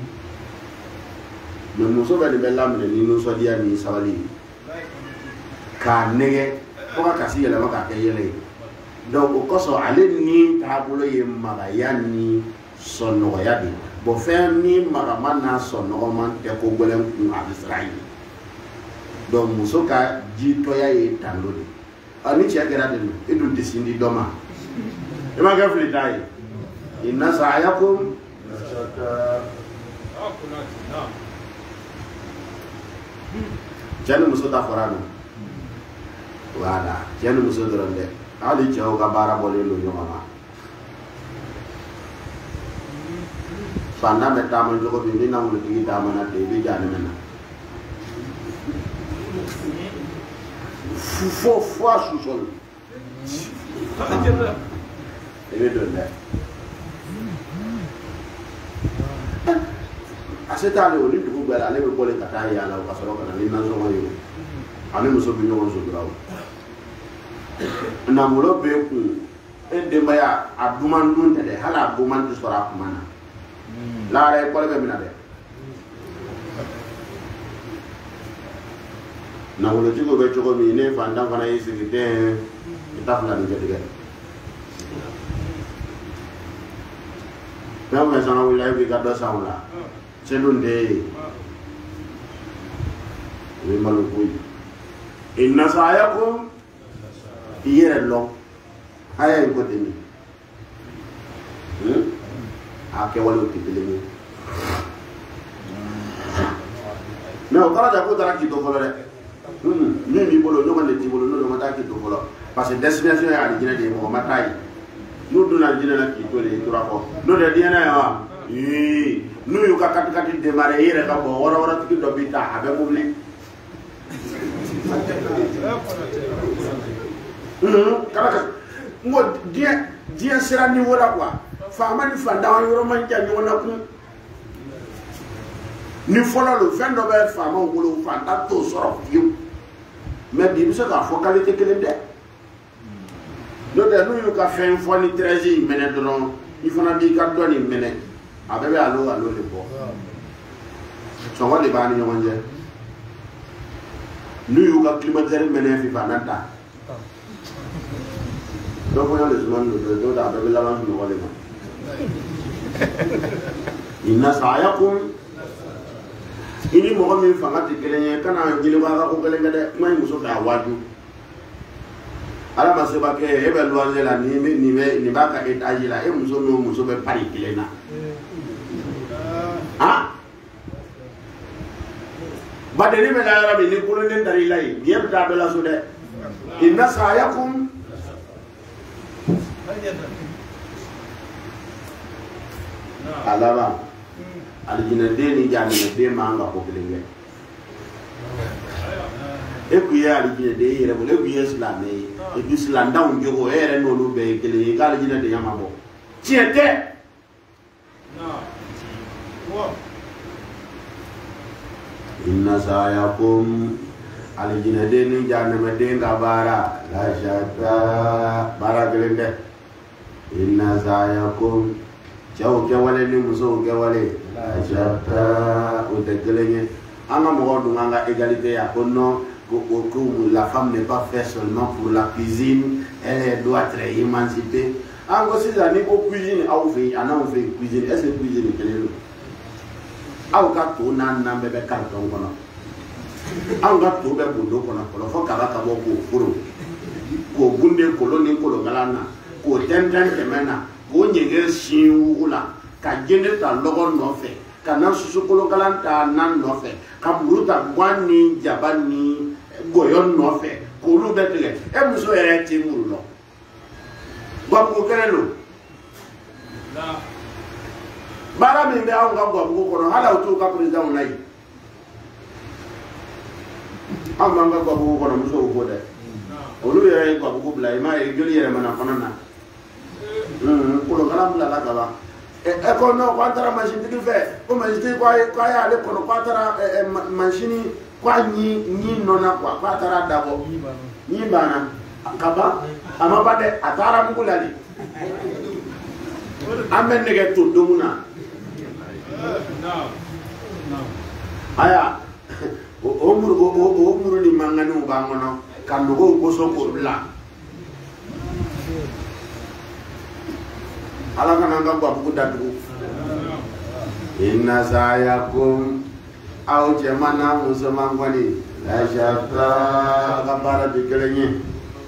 mais muso bɛ nin bɛ laminɛ ni nisɔndiya ni sabali k'a nɛgɛ fo ka kasi yɛlɛma k'a kɛ yɛlɛ ye donc o kosɔn ale ni taabolo ye magaya ni sɔnnɔgɔya de ye bon fɛn ni magama n'a sɔnnɔgɔma tɛ ko gɛlɛn kun a bɛ siran ye donc muso ka jitɔya ye tando de a ni cɛ kɛra de don e dun tɛ sin di dɔ ma e ma kɛ fili t'a ye inna sa'yakum cɛ ni muso ta fɔra don voilà cɛ ni muso dɔrɔn dɛ hali cɛw ka baara bɔlen don ɲɔgɔn ma fantan bɛ taama cogo min ni nafolotigi taamana ten i bɛ ja nɛmɛ na fo fo a susɔli i bɛ don dɛ a se t'ale o ni dugu bɛɛ la ale bɛ bɔlen ka taa yaala o ka sɔrɔ ka na ni nasɔngɔ ye o ani muso bɛ ɲɔgɔn sutura o nafolo bɛ kun e denbaya a duman dun tɛ dɛ hali a duman tɛ sɔrɔ a kuma na laara e kɔrɔ bɛ minɛ dɛ nafolotigiw bɛ cogo min ne fantan fana y'i sigi den i ta fila ni jɛtigɛ fɛn o fɛn sanga wulila e b'i ka dɔ san o la selon tɛ ye o ye malo ko ye inna sa'yakum i yɛrɛ lɔn haya in ko ten a kɛwalew tɛ kelen ye mais o kɔrɔ tɛ k'o taara k'i to fɔlɔ dɛ min b'i bolo ɲɔgɔn de t'i bolo n'o ma taa k'i to fɔlɔ parce que destination ye alijinɛ de ye mɔgɔ ma taa ye n'u donna alijinɛ la k'i to de i tora kɔ n'o tɛ diɲɛ na ye wa n'u y'u ka kati kati démarrer i yɛrɛ ka bɔ wɔɔrɔ wɔɔrɔ tigi dɔ b'i ta a bɛ mobili kana ka ngo dia dia sera ni wala quoi fama ni fanda yoro man ja ni wona ku ni fola lo fendo be fama ngolo fanda to soro fiu mais bi bisa ka fo qualité kelen de do de no yu ka fen fo ni treize mene don il fana bi ka do ni mene abebe alo alo le bo so wale ba ni nyonje nu yu ka climatiseur mene fi fanata do ko yale zuman do do da abebe la man no wale ma inna sa'yakum ini mo min fanga ti kelenya kana jili ba ko kelenga de mai muso da waju ala ma se ba ke e be loise la ni ni be ni ba ka et ajila e muso no muso be pari kelena ha ba de ni be da arabi ni ko len dari lai bier da be la so de inna sa'yakum alaba aljina deni jani na de manga ko kelenge e ku ya aljina de yere bo le ku islam e e ku islam da un jogo ere no lu be kelenge ka aljina de yama bo tiete na wo inna sa'yakum aljina deni jani ma de ngabara la shata bara kelenge inna sa'yakum jaw gewale ni muso gewale ajata o de gelenge anga mo do nga égalité ya kono ko ko la femme n'est pas faite seulement pour la cuisine, elle doit être émancipée. Ango si za ni ko cuisine au fait ana on fait cuisine est-ce que cuisine kelelo aw ka to nan nan bebe carton kono aw ga to be bodo kono kono fo kaba ka bo ko furo ko gunde koloni kolo galana ko tenten kemena ko nyege shiwula ka jende ta logo no fe kana susu kolo galanta nan no fe ka muruta gwani jabani goyon no fe ko lu betele e muso ere ti murulo gwa ko kelelo la bara mi be aw ga gwa ko kono hala utu ka president unai amma ga gwa ko kono muso ko de olu yere gwa ko bla ma e joli yere mana kono na hmm ko galam la la gaba e e ko no ko antara machine tigi fe ko machine ko ay ko ay ale kono ko antara machine ko ni ni nona ko ko antara dabo ni bana kaba ama bade atara mugulali amen nege to domuna no no aya o muru o o muru ni mangani ubangono kandugo ko so ko la ala kana ngamba buku dadu inna sa'yakum aw jamana musamangwani la shata kabara dikelenya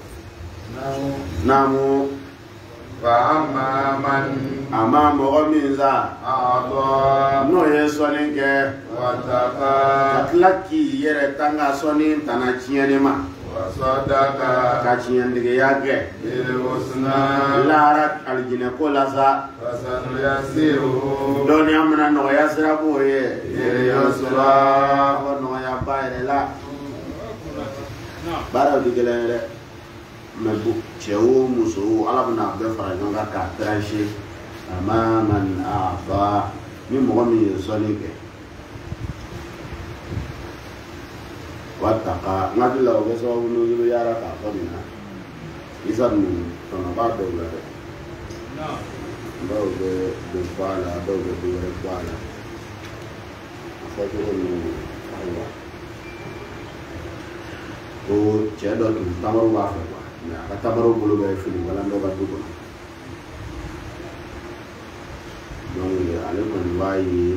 namu fa amma man ama mo minza ata no yesoninke wataka atlaki yere tanga sonin tanachiene ma wasadaka kachiendige yake bil husna lara aljine ko lasa fasanu yasiru doni amna no yasra boye bil yusra ko no ya bayre la bara digelere mabu chewo muso alabna be fara nyonga ka trancher ama man afa mi mo mi sonike wataka ngadila o beso no yiro yara ka famina isan to na ba do la no do de de bala do de de bala fa ko no aywa o chedo tu tamaro wa fa wa na ka tamaro bulu ga fili wala ndo ba du ko donc ale ko wayi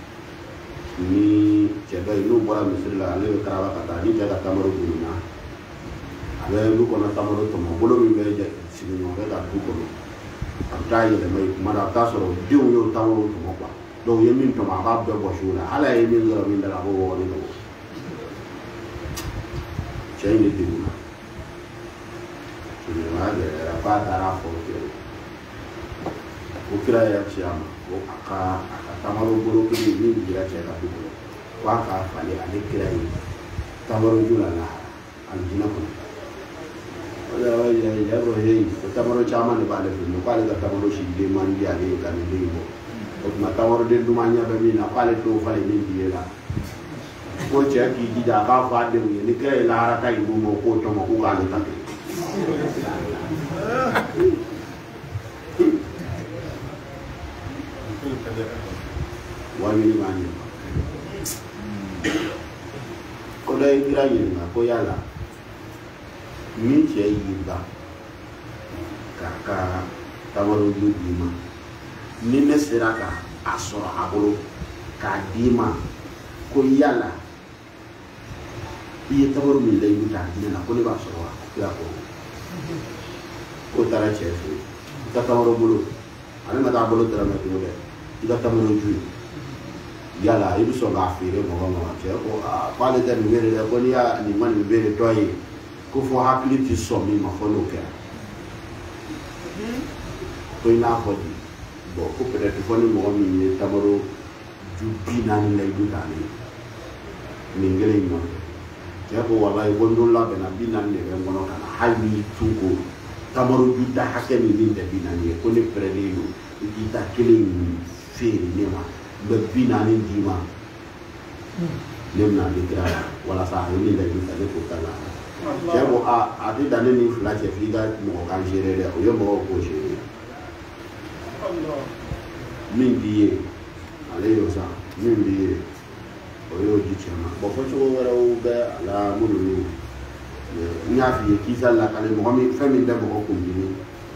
ni cɛdɔ ye n'o bɔra misiri la ale bɛ karaba ka taa ni cɛ ka tamaro bunna a bɛ du kɔnɔ tamaro tɔmɔ bolo min bɛ sigi ɲɔgɔn fɛ ka du kɔnɔ a bɛ taa yɛlɛma yen kuma na a bɛ taa sɔrɔ denw y'o tamaro tɔmɔ kuwa donc ye min tɔmɔ a b'a bɛɛ bɔ su la ala ye min sɔrɔ min da la a b'o wɔɔrɔ tɔmɔ cɛ in de degunna ɲɛnɛmaya gɛlɛyara f'a taara fɔ kira ko kira yɛrɛ ci a ma ko a ka tamaro bolo kelen min dira cɛ ka du kɔnɔ ko a k'a falen ale kira ye tamaro ju la lahara alijinɛ kɔnɔ o ya ro hei tamaro chama ne bale no pale da tamaro shi de man dia de kan de mo o ma tamaro de du manya be mi na pale to fale ni die la ko che ki di da ka fa de ni ke la ra kai mo mo ko to mo ku ga ni ta wa ni ma ni ko dai gira yin na ko ya la min cɛ y'i ba k'a ka tamaro di ma ni ne sera ka a sɔrɔ a bolo k'a d'i ma ko yala i ye tamaro min layidu k'a di ne na ko ne b'a sɔrɔ wa ko y'a fɔ k'o taara cɛ fɛ yen i ka tamaro bolo ale ma taa bolo dɔrɔmɛ kelen dɛ i ka tamaro ju yala i bɛ sɔn k'a feere mɔgɔ ma cɛ ko aa k'ale tɛ nin beere dɛ ko n'i y'a nin ma nin beere tɔ ye ko fo hakili ti sɔn min ma fɔ n'o kɛra ko i n'a fɔ di bon ko peut-être fɔ ni mɔgɔ min ye tamaro ju bi naani layidu ta ne nin kelen in nɔfɛ cɛ ko walayi ko n don labɛnna bi naani de bɛ n kɔnɔ ka na hali n'i tun ko tamaro ju da hakɛ min min tɛ bi naani ye ko ne pɛrɛnnen don i k'i ta kelen in feere ne ma n bɛ bi naani d'i ma ne bɛna ale kira la walasa a ye ne layidu ta ne k'o ta la cɛ ko a a tɛ dan ne ni fila cɛ f'i ka mɔgɔ kan gérer dɛ o ye mɔgɔw k'o gérer min b'i ye ale y'o san min b'i ye o y'o di cɛ ma bon fɔ cogo wɛrɛw bɛ a la minnu ye n y'a f'i ye kisa lakale mɔgɔ min fɛn min tɛ mɔgɔ kun dimi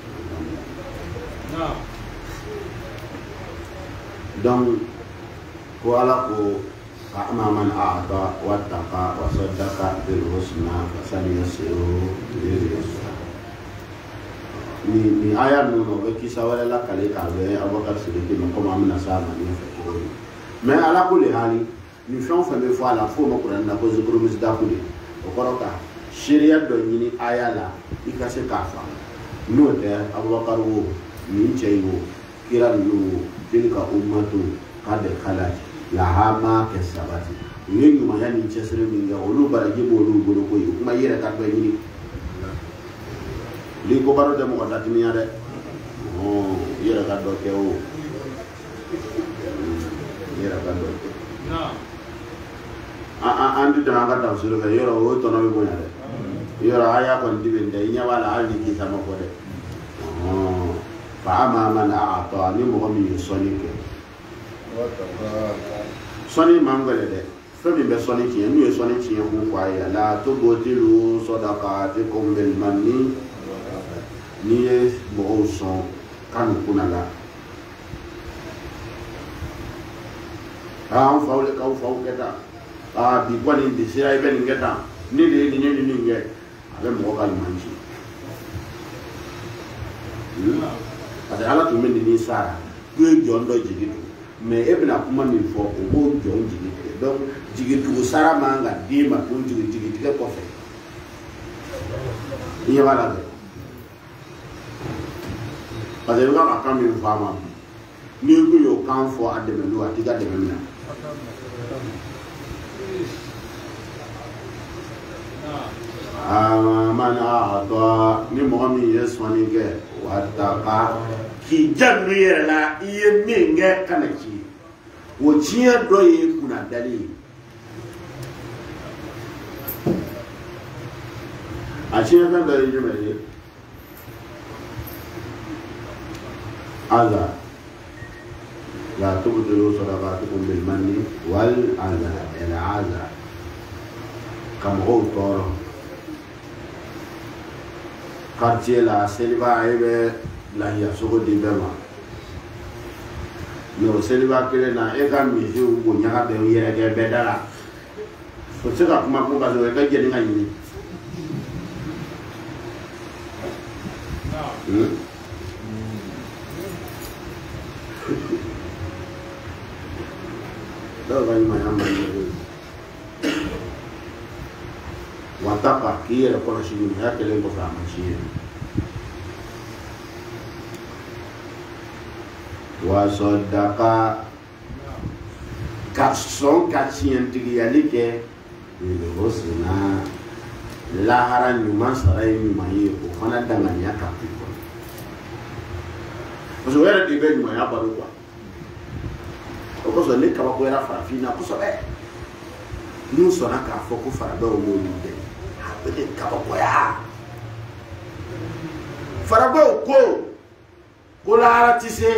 donc ko ala ko فأما من أعطى واتقى وصدق بالحسنى فسنيسره لليسرى ni ni aya nuno be kisa wala la kale ka be abakar sidiki no koma amna sama ni fa ko mais ala kulli hali ni fon fa be fo ala fo mo Qur'an na ko zikru misda ko de o koroka sharia do ni aya la ikase ka fa no de abakar wo ni cheywo kiran no tilka ummatu qad khalat lahama kesabati ni nyuma yani chesere minga olu baraje bo olu bolo ko yi kuma yere ka do ni li ko baro de mo ko tatimiya de oh yere ka do ke o yere ka do na a a andi de nga da suru ga yoro o to no be bonya de yoro aya ko ndibe de nya wala aldi ki sama ko de oh fa ama man a'ta ni mo mi soni ke sɔni mangole dɛ fɛn min bɛ sɔni tiɲɛ n'u ye sɔni tiɲɛ k'u fɔ a ye la to botilu sɔdaka te kɔnbɛlima ni n'i ye mɔgɔw sɔn kanu kunna la aa an faw le k'aw faw kɛ tan aa bi kɔni bi sera i bɛ nin kɛ tan ni de ye nin ye nin nin kɛ a bɛ mɔgɔ ka ɲuman ci parce que ala tun bɛ nin sara k'u ye jɔn dɔ jigi don mais e bɛna kuma min fɔ o b'o jɔn jigi tigɛ donc jigitugu sara man ka d'e ma k'o jigi jigi tigɛ kɔfɛ i ɲɛ b'a la dɛ parce que i bɛ ka kan min fɔ a ma n'i ko y'o kan fɔ a dɛmɛ don a t'i ka dɛmɛ minɛ man a'ta ni mɔgɔ min ye sɔnni kɛ wattaqa k'i janto i yɛrɛ la i ye min kɛ kana ci o tiɲɛ dɔ ye kunna dali ye a tiɲɛ fɛn dɔ ye jumɛn ye aza la tubtilu sadaqatukum bil manni wal aza el aza ka mɔgɔw tɔɔrɔ quartier la seliba e bɛ lahiya sogo di bɛɛ ma mais o seliba kelen na e ka misiw bonya ka bɛn yɛrɛ kɛ bɛɛ da la o tɛ se ka kuma kun parce que o ka jɛni ka ɲini dɔw ka ɲumanya man di wattaqā k'i yɛrɛ kɔlɔsi ɲumanya kelen kɔfɛ a ma tiɲɛ wa sadaqa ka sɔn ka tiɲɛtigiyali kɛ bil husnā lahara ɲuman sara ye ɲuman ye o fana danganiya ka k'i kɔnɔ parce que o yɛrɛ de bɛ ɲumanya balo quoi o kosɔn ne kabakoyara farafin na kosɛbɛ n'u sɔnna k'a fɔ ko farabɛw b'olu dɛmɛ a bɛ ne kabakoya farabɛw ko ko lahara tɛ se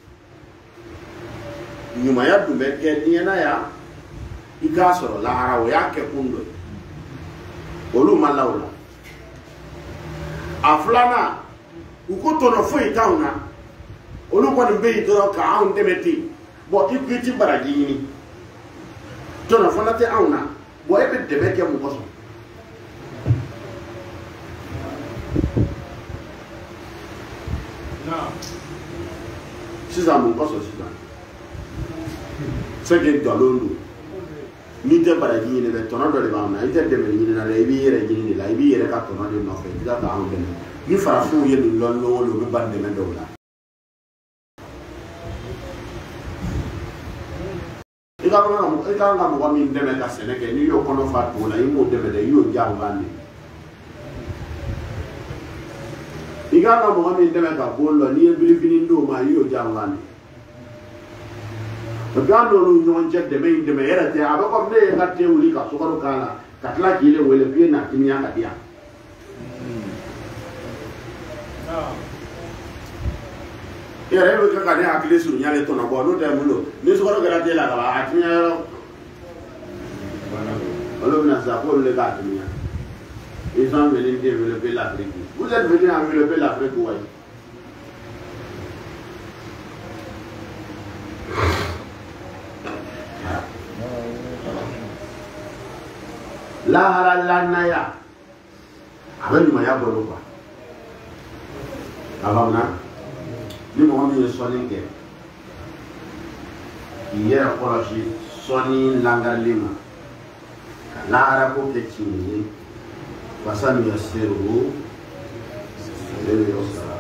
ɲumanya dun bɛ kɛ diɲɛ na yan i k'a sɔrɔ lahara o y'a kɛ kun dɔ ye olu ma la o la a filanan u ko tɔnɔ foyi t'anw na olu kɔni bɛ yen dɔrɔn k'anw dɛmɛ ten bɔn i ko i ti baraji ɲini tɔnɔ fana tɛ anw na bɔn e bɛ dɛmɛ kɛ mun kɔsɔn sisan mun kɔsɔn sisan c'est que nkalon don n'i tɛ baraji ɲini dɛ tɔnɔ dɔ de b'anw na i tɛ dɛmɛ ɲini na dɛ i b'i yɛrɛ ɲini de la i b'i yɛrɛ ka tɔnɔ de nɔfɛ i ka k'anw dɛmɛ ni farafinw ye nin lɔn lɔn o bɛ ba dɛmɛ dɔw la i ka kan i ka kan ka mɔgɔ min dɛmɛ ka sɛnɛ kɛ n'i y'o kɔnɔ fa to la i m'o dɛmɛ dɛ i y'o diyagoya de i ka kan ka mɔgɔ min dɛmɛ ka bon lɔ n'i ye birifini d'o ma i y'o diyagoya de gan n'olu ɲɔgɔn cɛ dɛmɛ in dɛmɛ yɛrɛ tɛ a bɛ komi ne ye n ka te wuli ka sukaro k'a la ka tila k'i le wele f'i ye na timiya ka di yan i yɛrɛ e bɛ kɛ ka ne hakili surunya le tɔnɔ bɔ n'o tɛ mun don ni sukaro kɛra te la ka ban a timiya yɔrɔ olu bɛna sisan k'olu le k'a timiya ils sont venus développer l'Afrique vous êtes venus envelopper l'Afrique ouais. Lahara lanaya a bɛ ɲumanya bolo quoi a faamuya ni mɔgɔ min ye sɔnni kɛ k'i yɛrɛ kɔlɔsi sɔnni langali ma ka lahara ko kɛ tiɲɛ ye wasa min ye seru ale de y'o sara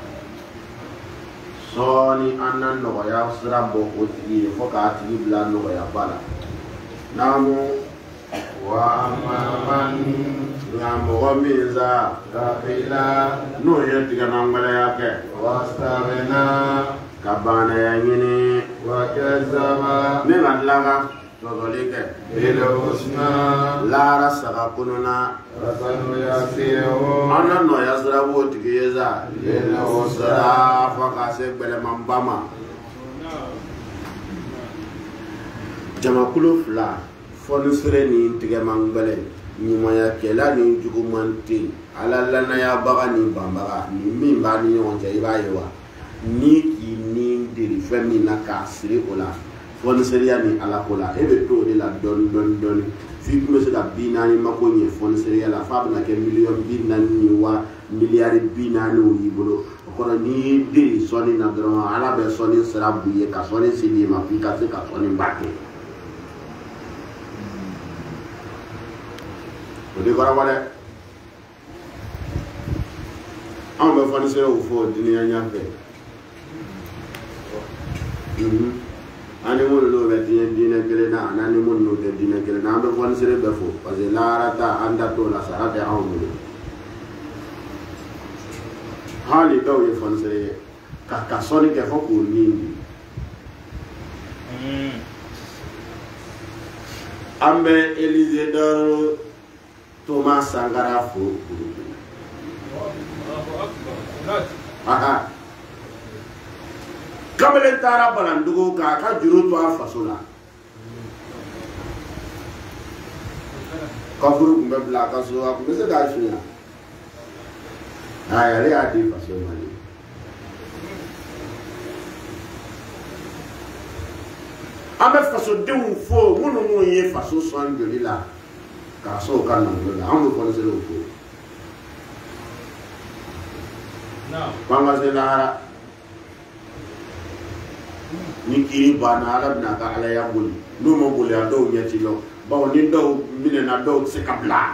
sɔɔni an na nɔgɔya sira bɔ o tigi ye fo k'a tigi bila nɔgɔya ba la n'amu wa amaman nka mɔgɔ min sa kafila n'o ye tigɛnangwɛlɛya kɛ wasabena ka banaya ɲini wa kɛsaba ne ka tila ka sɔsɔli kɛ bilhusna lahara saga kununa wasanuyasiru an na nɔya sira b'o tigi ye sa bilhusna fo ka se gbɛlɛmanba ma jamakulu fila fɔnisere ni tigɛman gbɛlɛ ɲumanya kɛla ni juguman tɛ ala lanayabaga ni banbaga ni min b'a ni ɲɔgɔn cɛ i b'a ye wa ni k'i ni deri fɛn min na k'a siri o la fɔniseriya ni ala ko la e bɛ to o de la dɔɔni dɔɔni dɔɔni f'i kun bɛ se ka bi naani mako ɲɛ fɔniseriya la f'a bɛna kɛ miliyɔn bi naani ni wa miliyari bi naani o y'i bolo o kɔrɔ n'i y'i deri sɔnni na dɔrɔn ala bɛ sɔnni sira b'u ye ka sɔnni se i ma f'i ka se ka sɔnni ba kɛ. O de kɔrɔ dɛ anw bɛ fɔnisɛrɛw fɔ duniya ɲɛfɛ an ni minnu bɛ diinɛ diinɛ kelen na ani an ni minnu tɛ diinɛ kelen na an bɛ fɔnisɛrɛ bɛɛ fɔ parce que lahara ta an da t'o la sara tɛ anw bolo hali dɔw ye fɔnisɛrɛ ye ka ka sɔnni kɛ fɔ k'o nin di an bɛ Elize dɔrɔn Thomas Sankara fo aha kamalen taara balandugu k'a ka juru to a faso la ka furu tun bɛ bila a ka so a tun bɛ se k'a sunya a yɛrɛ y'a di faso ma de an bɛ fasodenw fo minnu ye faso sɔn joli la k'a so ka nafolo la an bɛ fɔnisɛrɛw fo k'an ka se lahara ni kiri banna ala bɛna ka alaya boli n'u ma boli a dɔw ɲɛ ci lɔ bawo ni dɔw minɛna dɔw tɛ se ka bila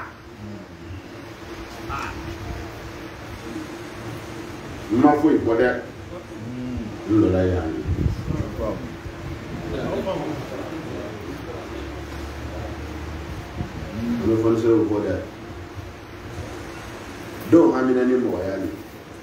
n ma foyi fɔ dɛ n dɔla yan ye an bɛ fɔnisɛrɛw fo dɛ mina ni mɔgɔya ni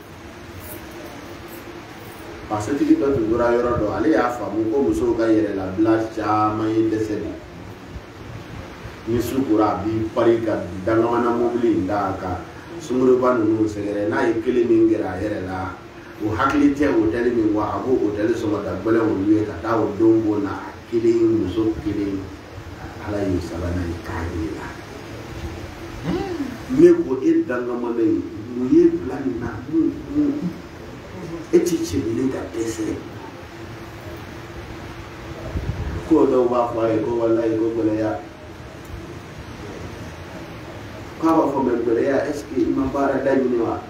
parce que tigi dɔ tun tora yɔrɔ dɔ ale y'a faamu ko musow ka yɛrɛlabila caman ye dɛsɛ de ni su kora a b'i pari ka dangamana mobili in da a kan sunguruba ninnu sɛgɛrɛ n'a ye kelen min kɛra a yɛrɛ la o hakili tɛ hôtel min wa a b'o hôtel sɔngɔ da gbɛlɛn olu ye ka taa o don bon na a kelen muso kelen ala y'o sabanan ye k'a ye la ne ko e dangamana in mun ye bila nin na mun mun e ti cɛbilen ka dɛsɛ ko dɔw b'a fɔ a ye ko walayi ko gɛlɛya k'a b'a fɔ mɛ gɛlɛya est ce que i ma baara da ɲini wa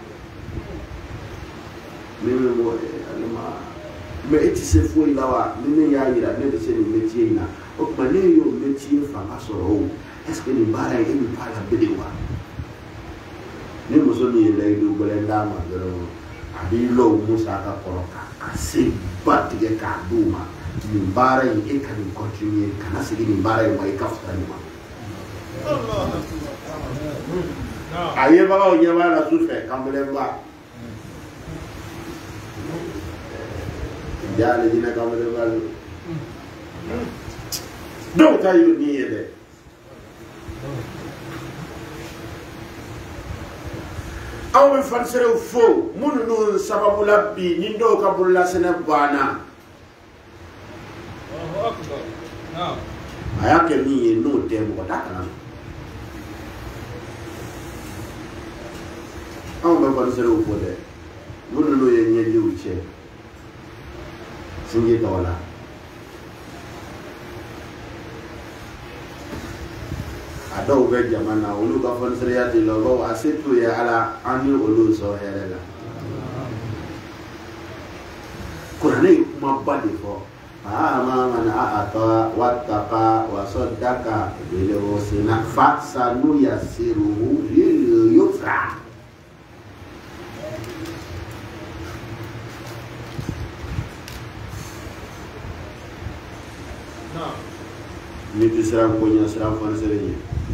ne bɛ mɔgɔ ale ma mɛ e ti se foyi la wa ni ne y'a yira ne bɛ se nin métier in na o tuma ne y'o métier fanga sɔrɔ o est ce que nin baara in e bɛ ba la bele wa ni muso min ye layidu gɛlɛn d'a ma dɔrɔn a b'i lɔ o musaka kɔrɔ ka se ba tigɛ k'a d'u ma nin baara in e ka nin continuer kana segin nin baara in ma i ka fisa nin ma a yebagaw ɲɛ b'a la su fɛ kanbelenba jaale jinɛ kanbelenba dɔw ta y'o nin ye dɛ aw bɛ faniserew fo minnu n'u sababu la bi ni dɔw ka bololasɛnɛ banna a y'a kɛ min ye n'o tɛ mɔgɔ t'a kalama anw bɛ faniserew fo dɛ minnu n'u ye ɲɛjiw cɛ sinji tɔgɔ la a dɔw bɛ jama na olu ka fanisereya tɛ lɔ bawo a se t'u ye ala an ni olu sɔn hɛrɛ la kuranɛ ye kumaba de fɔ فأما من أعطى واتقى وصدق بالحسنى فسنيسره لليسرى ni ti siran konya siran fansere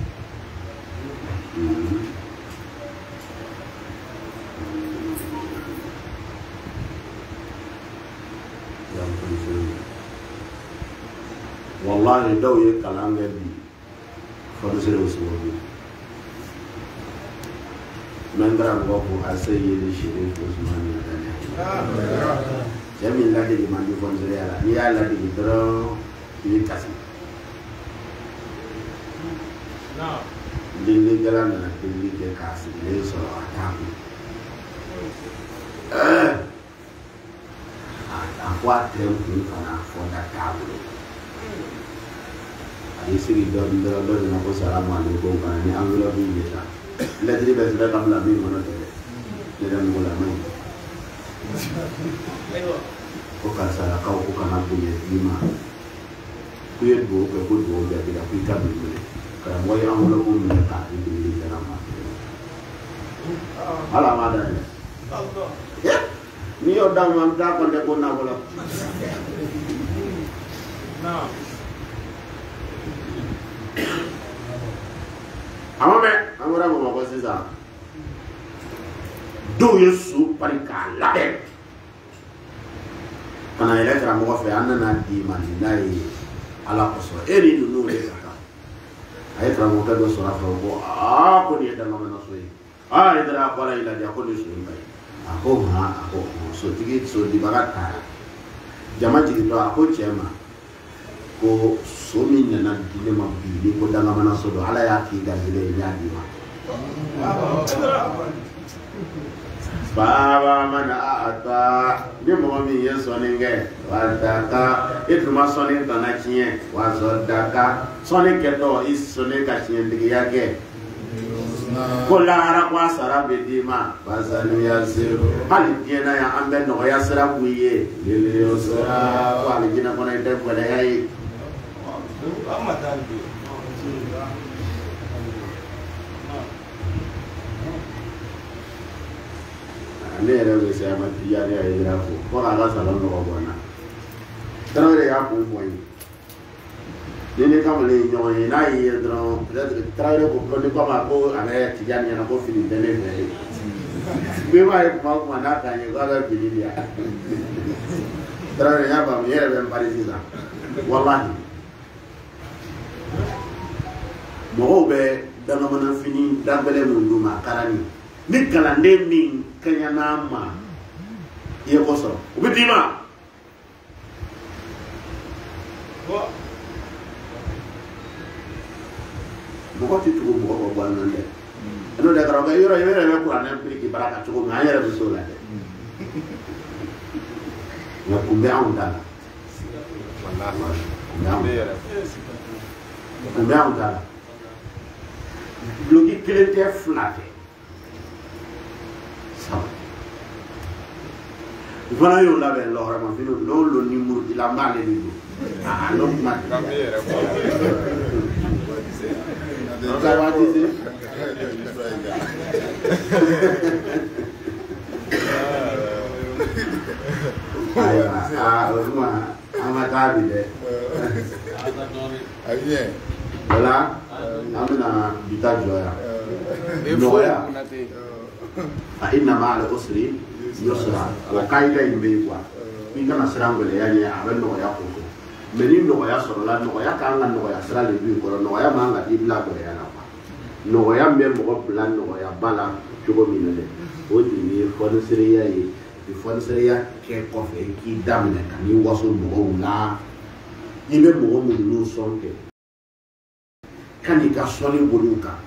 wallahi daw ye kalan kɛ bi fansere sababu man dara ko ko asayi shirin Usman ne cɛ min ladege man di fansere ala ni y'a ladege dɔrɔn i bɛ kasi lili galan nana lili kɛ k'a sigilen sɔrɔ a t'a kun a ko a tɛ kun fana fɔ da t'a bolo a y'i sigi dɔɔnin dɔrɔn dɔ nana ko salamu aleykum kana ni enveloppe in ye sa lettre bɛ sɛbɛn ka bila min kɔnɔ tɛ dɛ ne yɛrɛ mɔgɔ la man ɲi ko karisalakaw ko kana bonya i ma k'u ye dugawu kɛ ko dugawu jaabira k'i ka bin wele karamɔgɔ ye enveloppe minɛ k'a di dumuni kɛra ma ala ma da yɛlɛ n'i y'o d'a ma n t'a kɔntɛ ko nakɔ la a ma mɛn an bɔra bamakɔ sisan dɔw ye so pari k'a labɛn ka na yɛlɛ karamɔgɔ fɛ an nana di ma ni n'a ye ala kosɔn e ni ninnu de ka kan a ye karamɔgɔkɛ dɔ sɔrɔ a fɛ ko aa ko nin ye dangamana so ye aa ale taara a ko ala y'i ladiya ko nin so in ka ɲi a ko han a ko sotigi sodibaga taara jama jigintɔ a ko cɛ ma ko so min nana di ne ma bi ni ko dangamana so don ala y'a k'i garisɛgɛ ye n y'a d'i ma baba mana a ta ni mɔgɔ min ye sɔnni kɛ wa daka e tun ma sɔnni tana tiɲɛ wa sɔn daka sɔnni kɛtɔ i sɔnni ka tiɲɛtigiya kɛ ko lahara ko a sara bɛ d'i ma basanuya sero hali diɲɛ na yan an bɛ nɔgɔya sira k'u ye lele sera ko hali jinɛ kɔnɔ i tɛ gɛlɛya ye ne yɛrɛ bɛ se a ma tijani a ye yira fo fo k'a ka salon nɔgɔ bɔ n na tarawele y'a kun fɔ n ye ni ne kamalen ye ɲɔgɔn ye n'a y'i ye dɔrɔn peut-être tarawele ko ko ni ko a ma ko a bɛ tijani ɲɛna ko fini tɛ ne fɛ ye bema ye kuma kuma n'a kan ye k'a bɛ fili diya tarawele n y'a faamu e yɛrɛ bɛ n pari sisan wallahi mɔgɔw bɛ dangamanafini dabɛlɛ mun d'u ma karani ni kalanden min kaɲana ma i ye ko sɔrɔ u bɛ d'i ma mɔgɔ tɛ tugu mɔgɔ kɔ bɔ nan dɛ n'o tɛ karamɔgɔ yɔrɔ yɛrɛ bɛ kuranɛ piriki baraka cogo min an yɛrɛ bɛ s'o la dɛ nka kun bɛ anw ta la kun bɛ anw ta la duloki kelen tɛ fila tɛ saba u fana y'o labɛn lɔgɔrɔmafiniw n'o lo ni murutilanba ale de don aa n'o kuma tɛ ça va dire ayiwa aa o tuma an ka taa bi dɛ o la an bɛna bi ta jɔ yan nɔgɔya a i nama ale ko siri yɔsira wa kayida in bɛ yen kuwa i kana siran gɛlɛya ɲɛ a bɛ nɔgɔya ko fɔ mɛ ni nɔgɔya sɔrɔla nɔgɔya kan ka nɔgɔya sira de b'i kɔrɔ nɔgɔya man ka i bila gɛlɛya la kuwa nɔgɔya bɛ mɔgɔ bila nɔgɔya ba la cogo min na dɛ o de ye fɔniseriya ye ni fɔniseriya kɛ kɔfɛ i k'i daminɛ ka n'i waso mɔgɔw la i bɛ mɔgɔ minnu sɔn kɛ ka n'i ka sɔnni bolo kan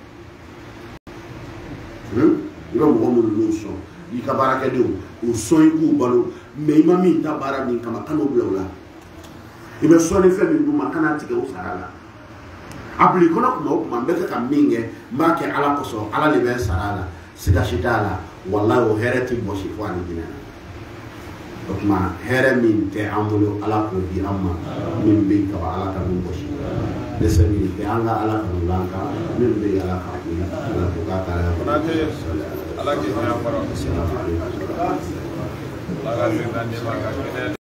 i bɛ mɔgɔ minnu sɔn i ka baarakɛdenw o sɔn i k'u balo mɛ i ma min ta baara min kama kan'o bila o la i bɛ sɔnni fɛn min d'u ma kana tigɛ o sara la a bila i kɔnɔ kuma o kuma n bɛ fɛ ka min kɛ n b'a kɛ ala kosɔn ala de bɛ n sara a la siga si t'a la walahi o hɛrɛ tɛ bɔsi fo ani jinɛ na o tuma hɛrɛ min tɛ an bolo ala k'o di an ma min bɛ yen kaba ala ka min bɔsi dɛsɛ min tɛ an ka ala ka n'o la an kan min bɛ yen ala k'a ko ala k'o k'a kala ya ala k'i hinɛ kɔrɔ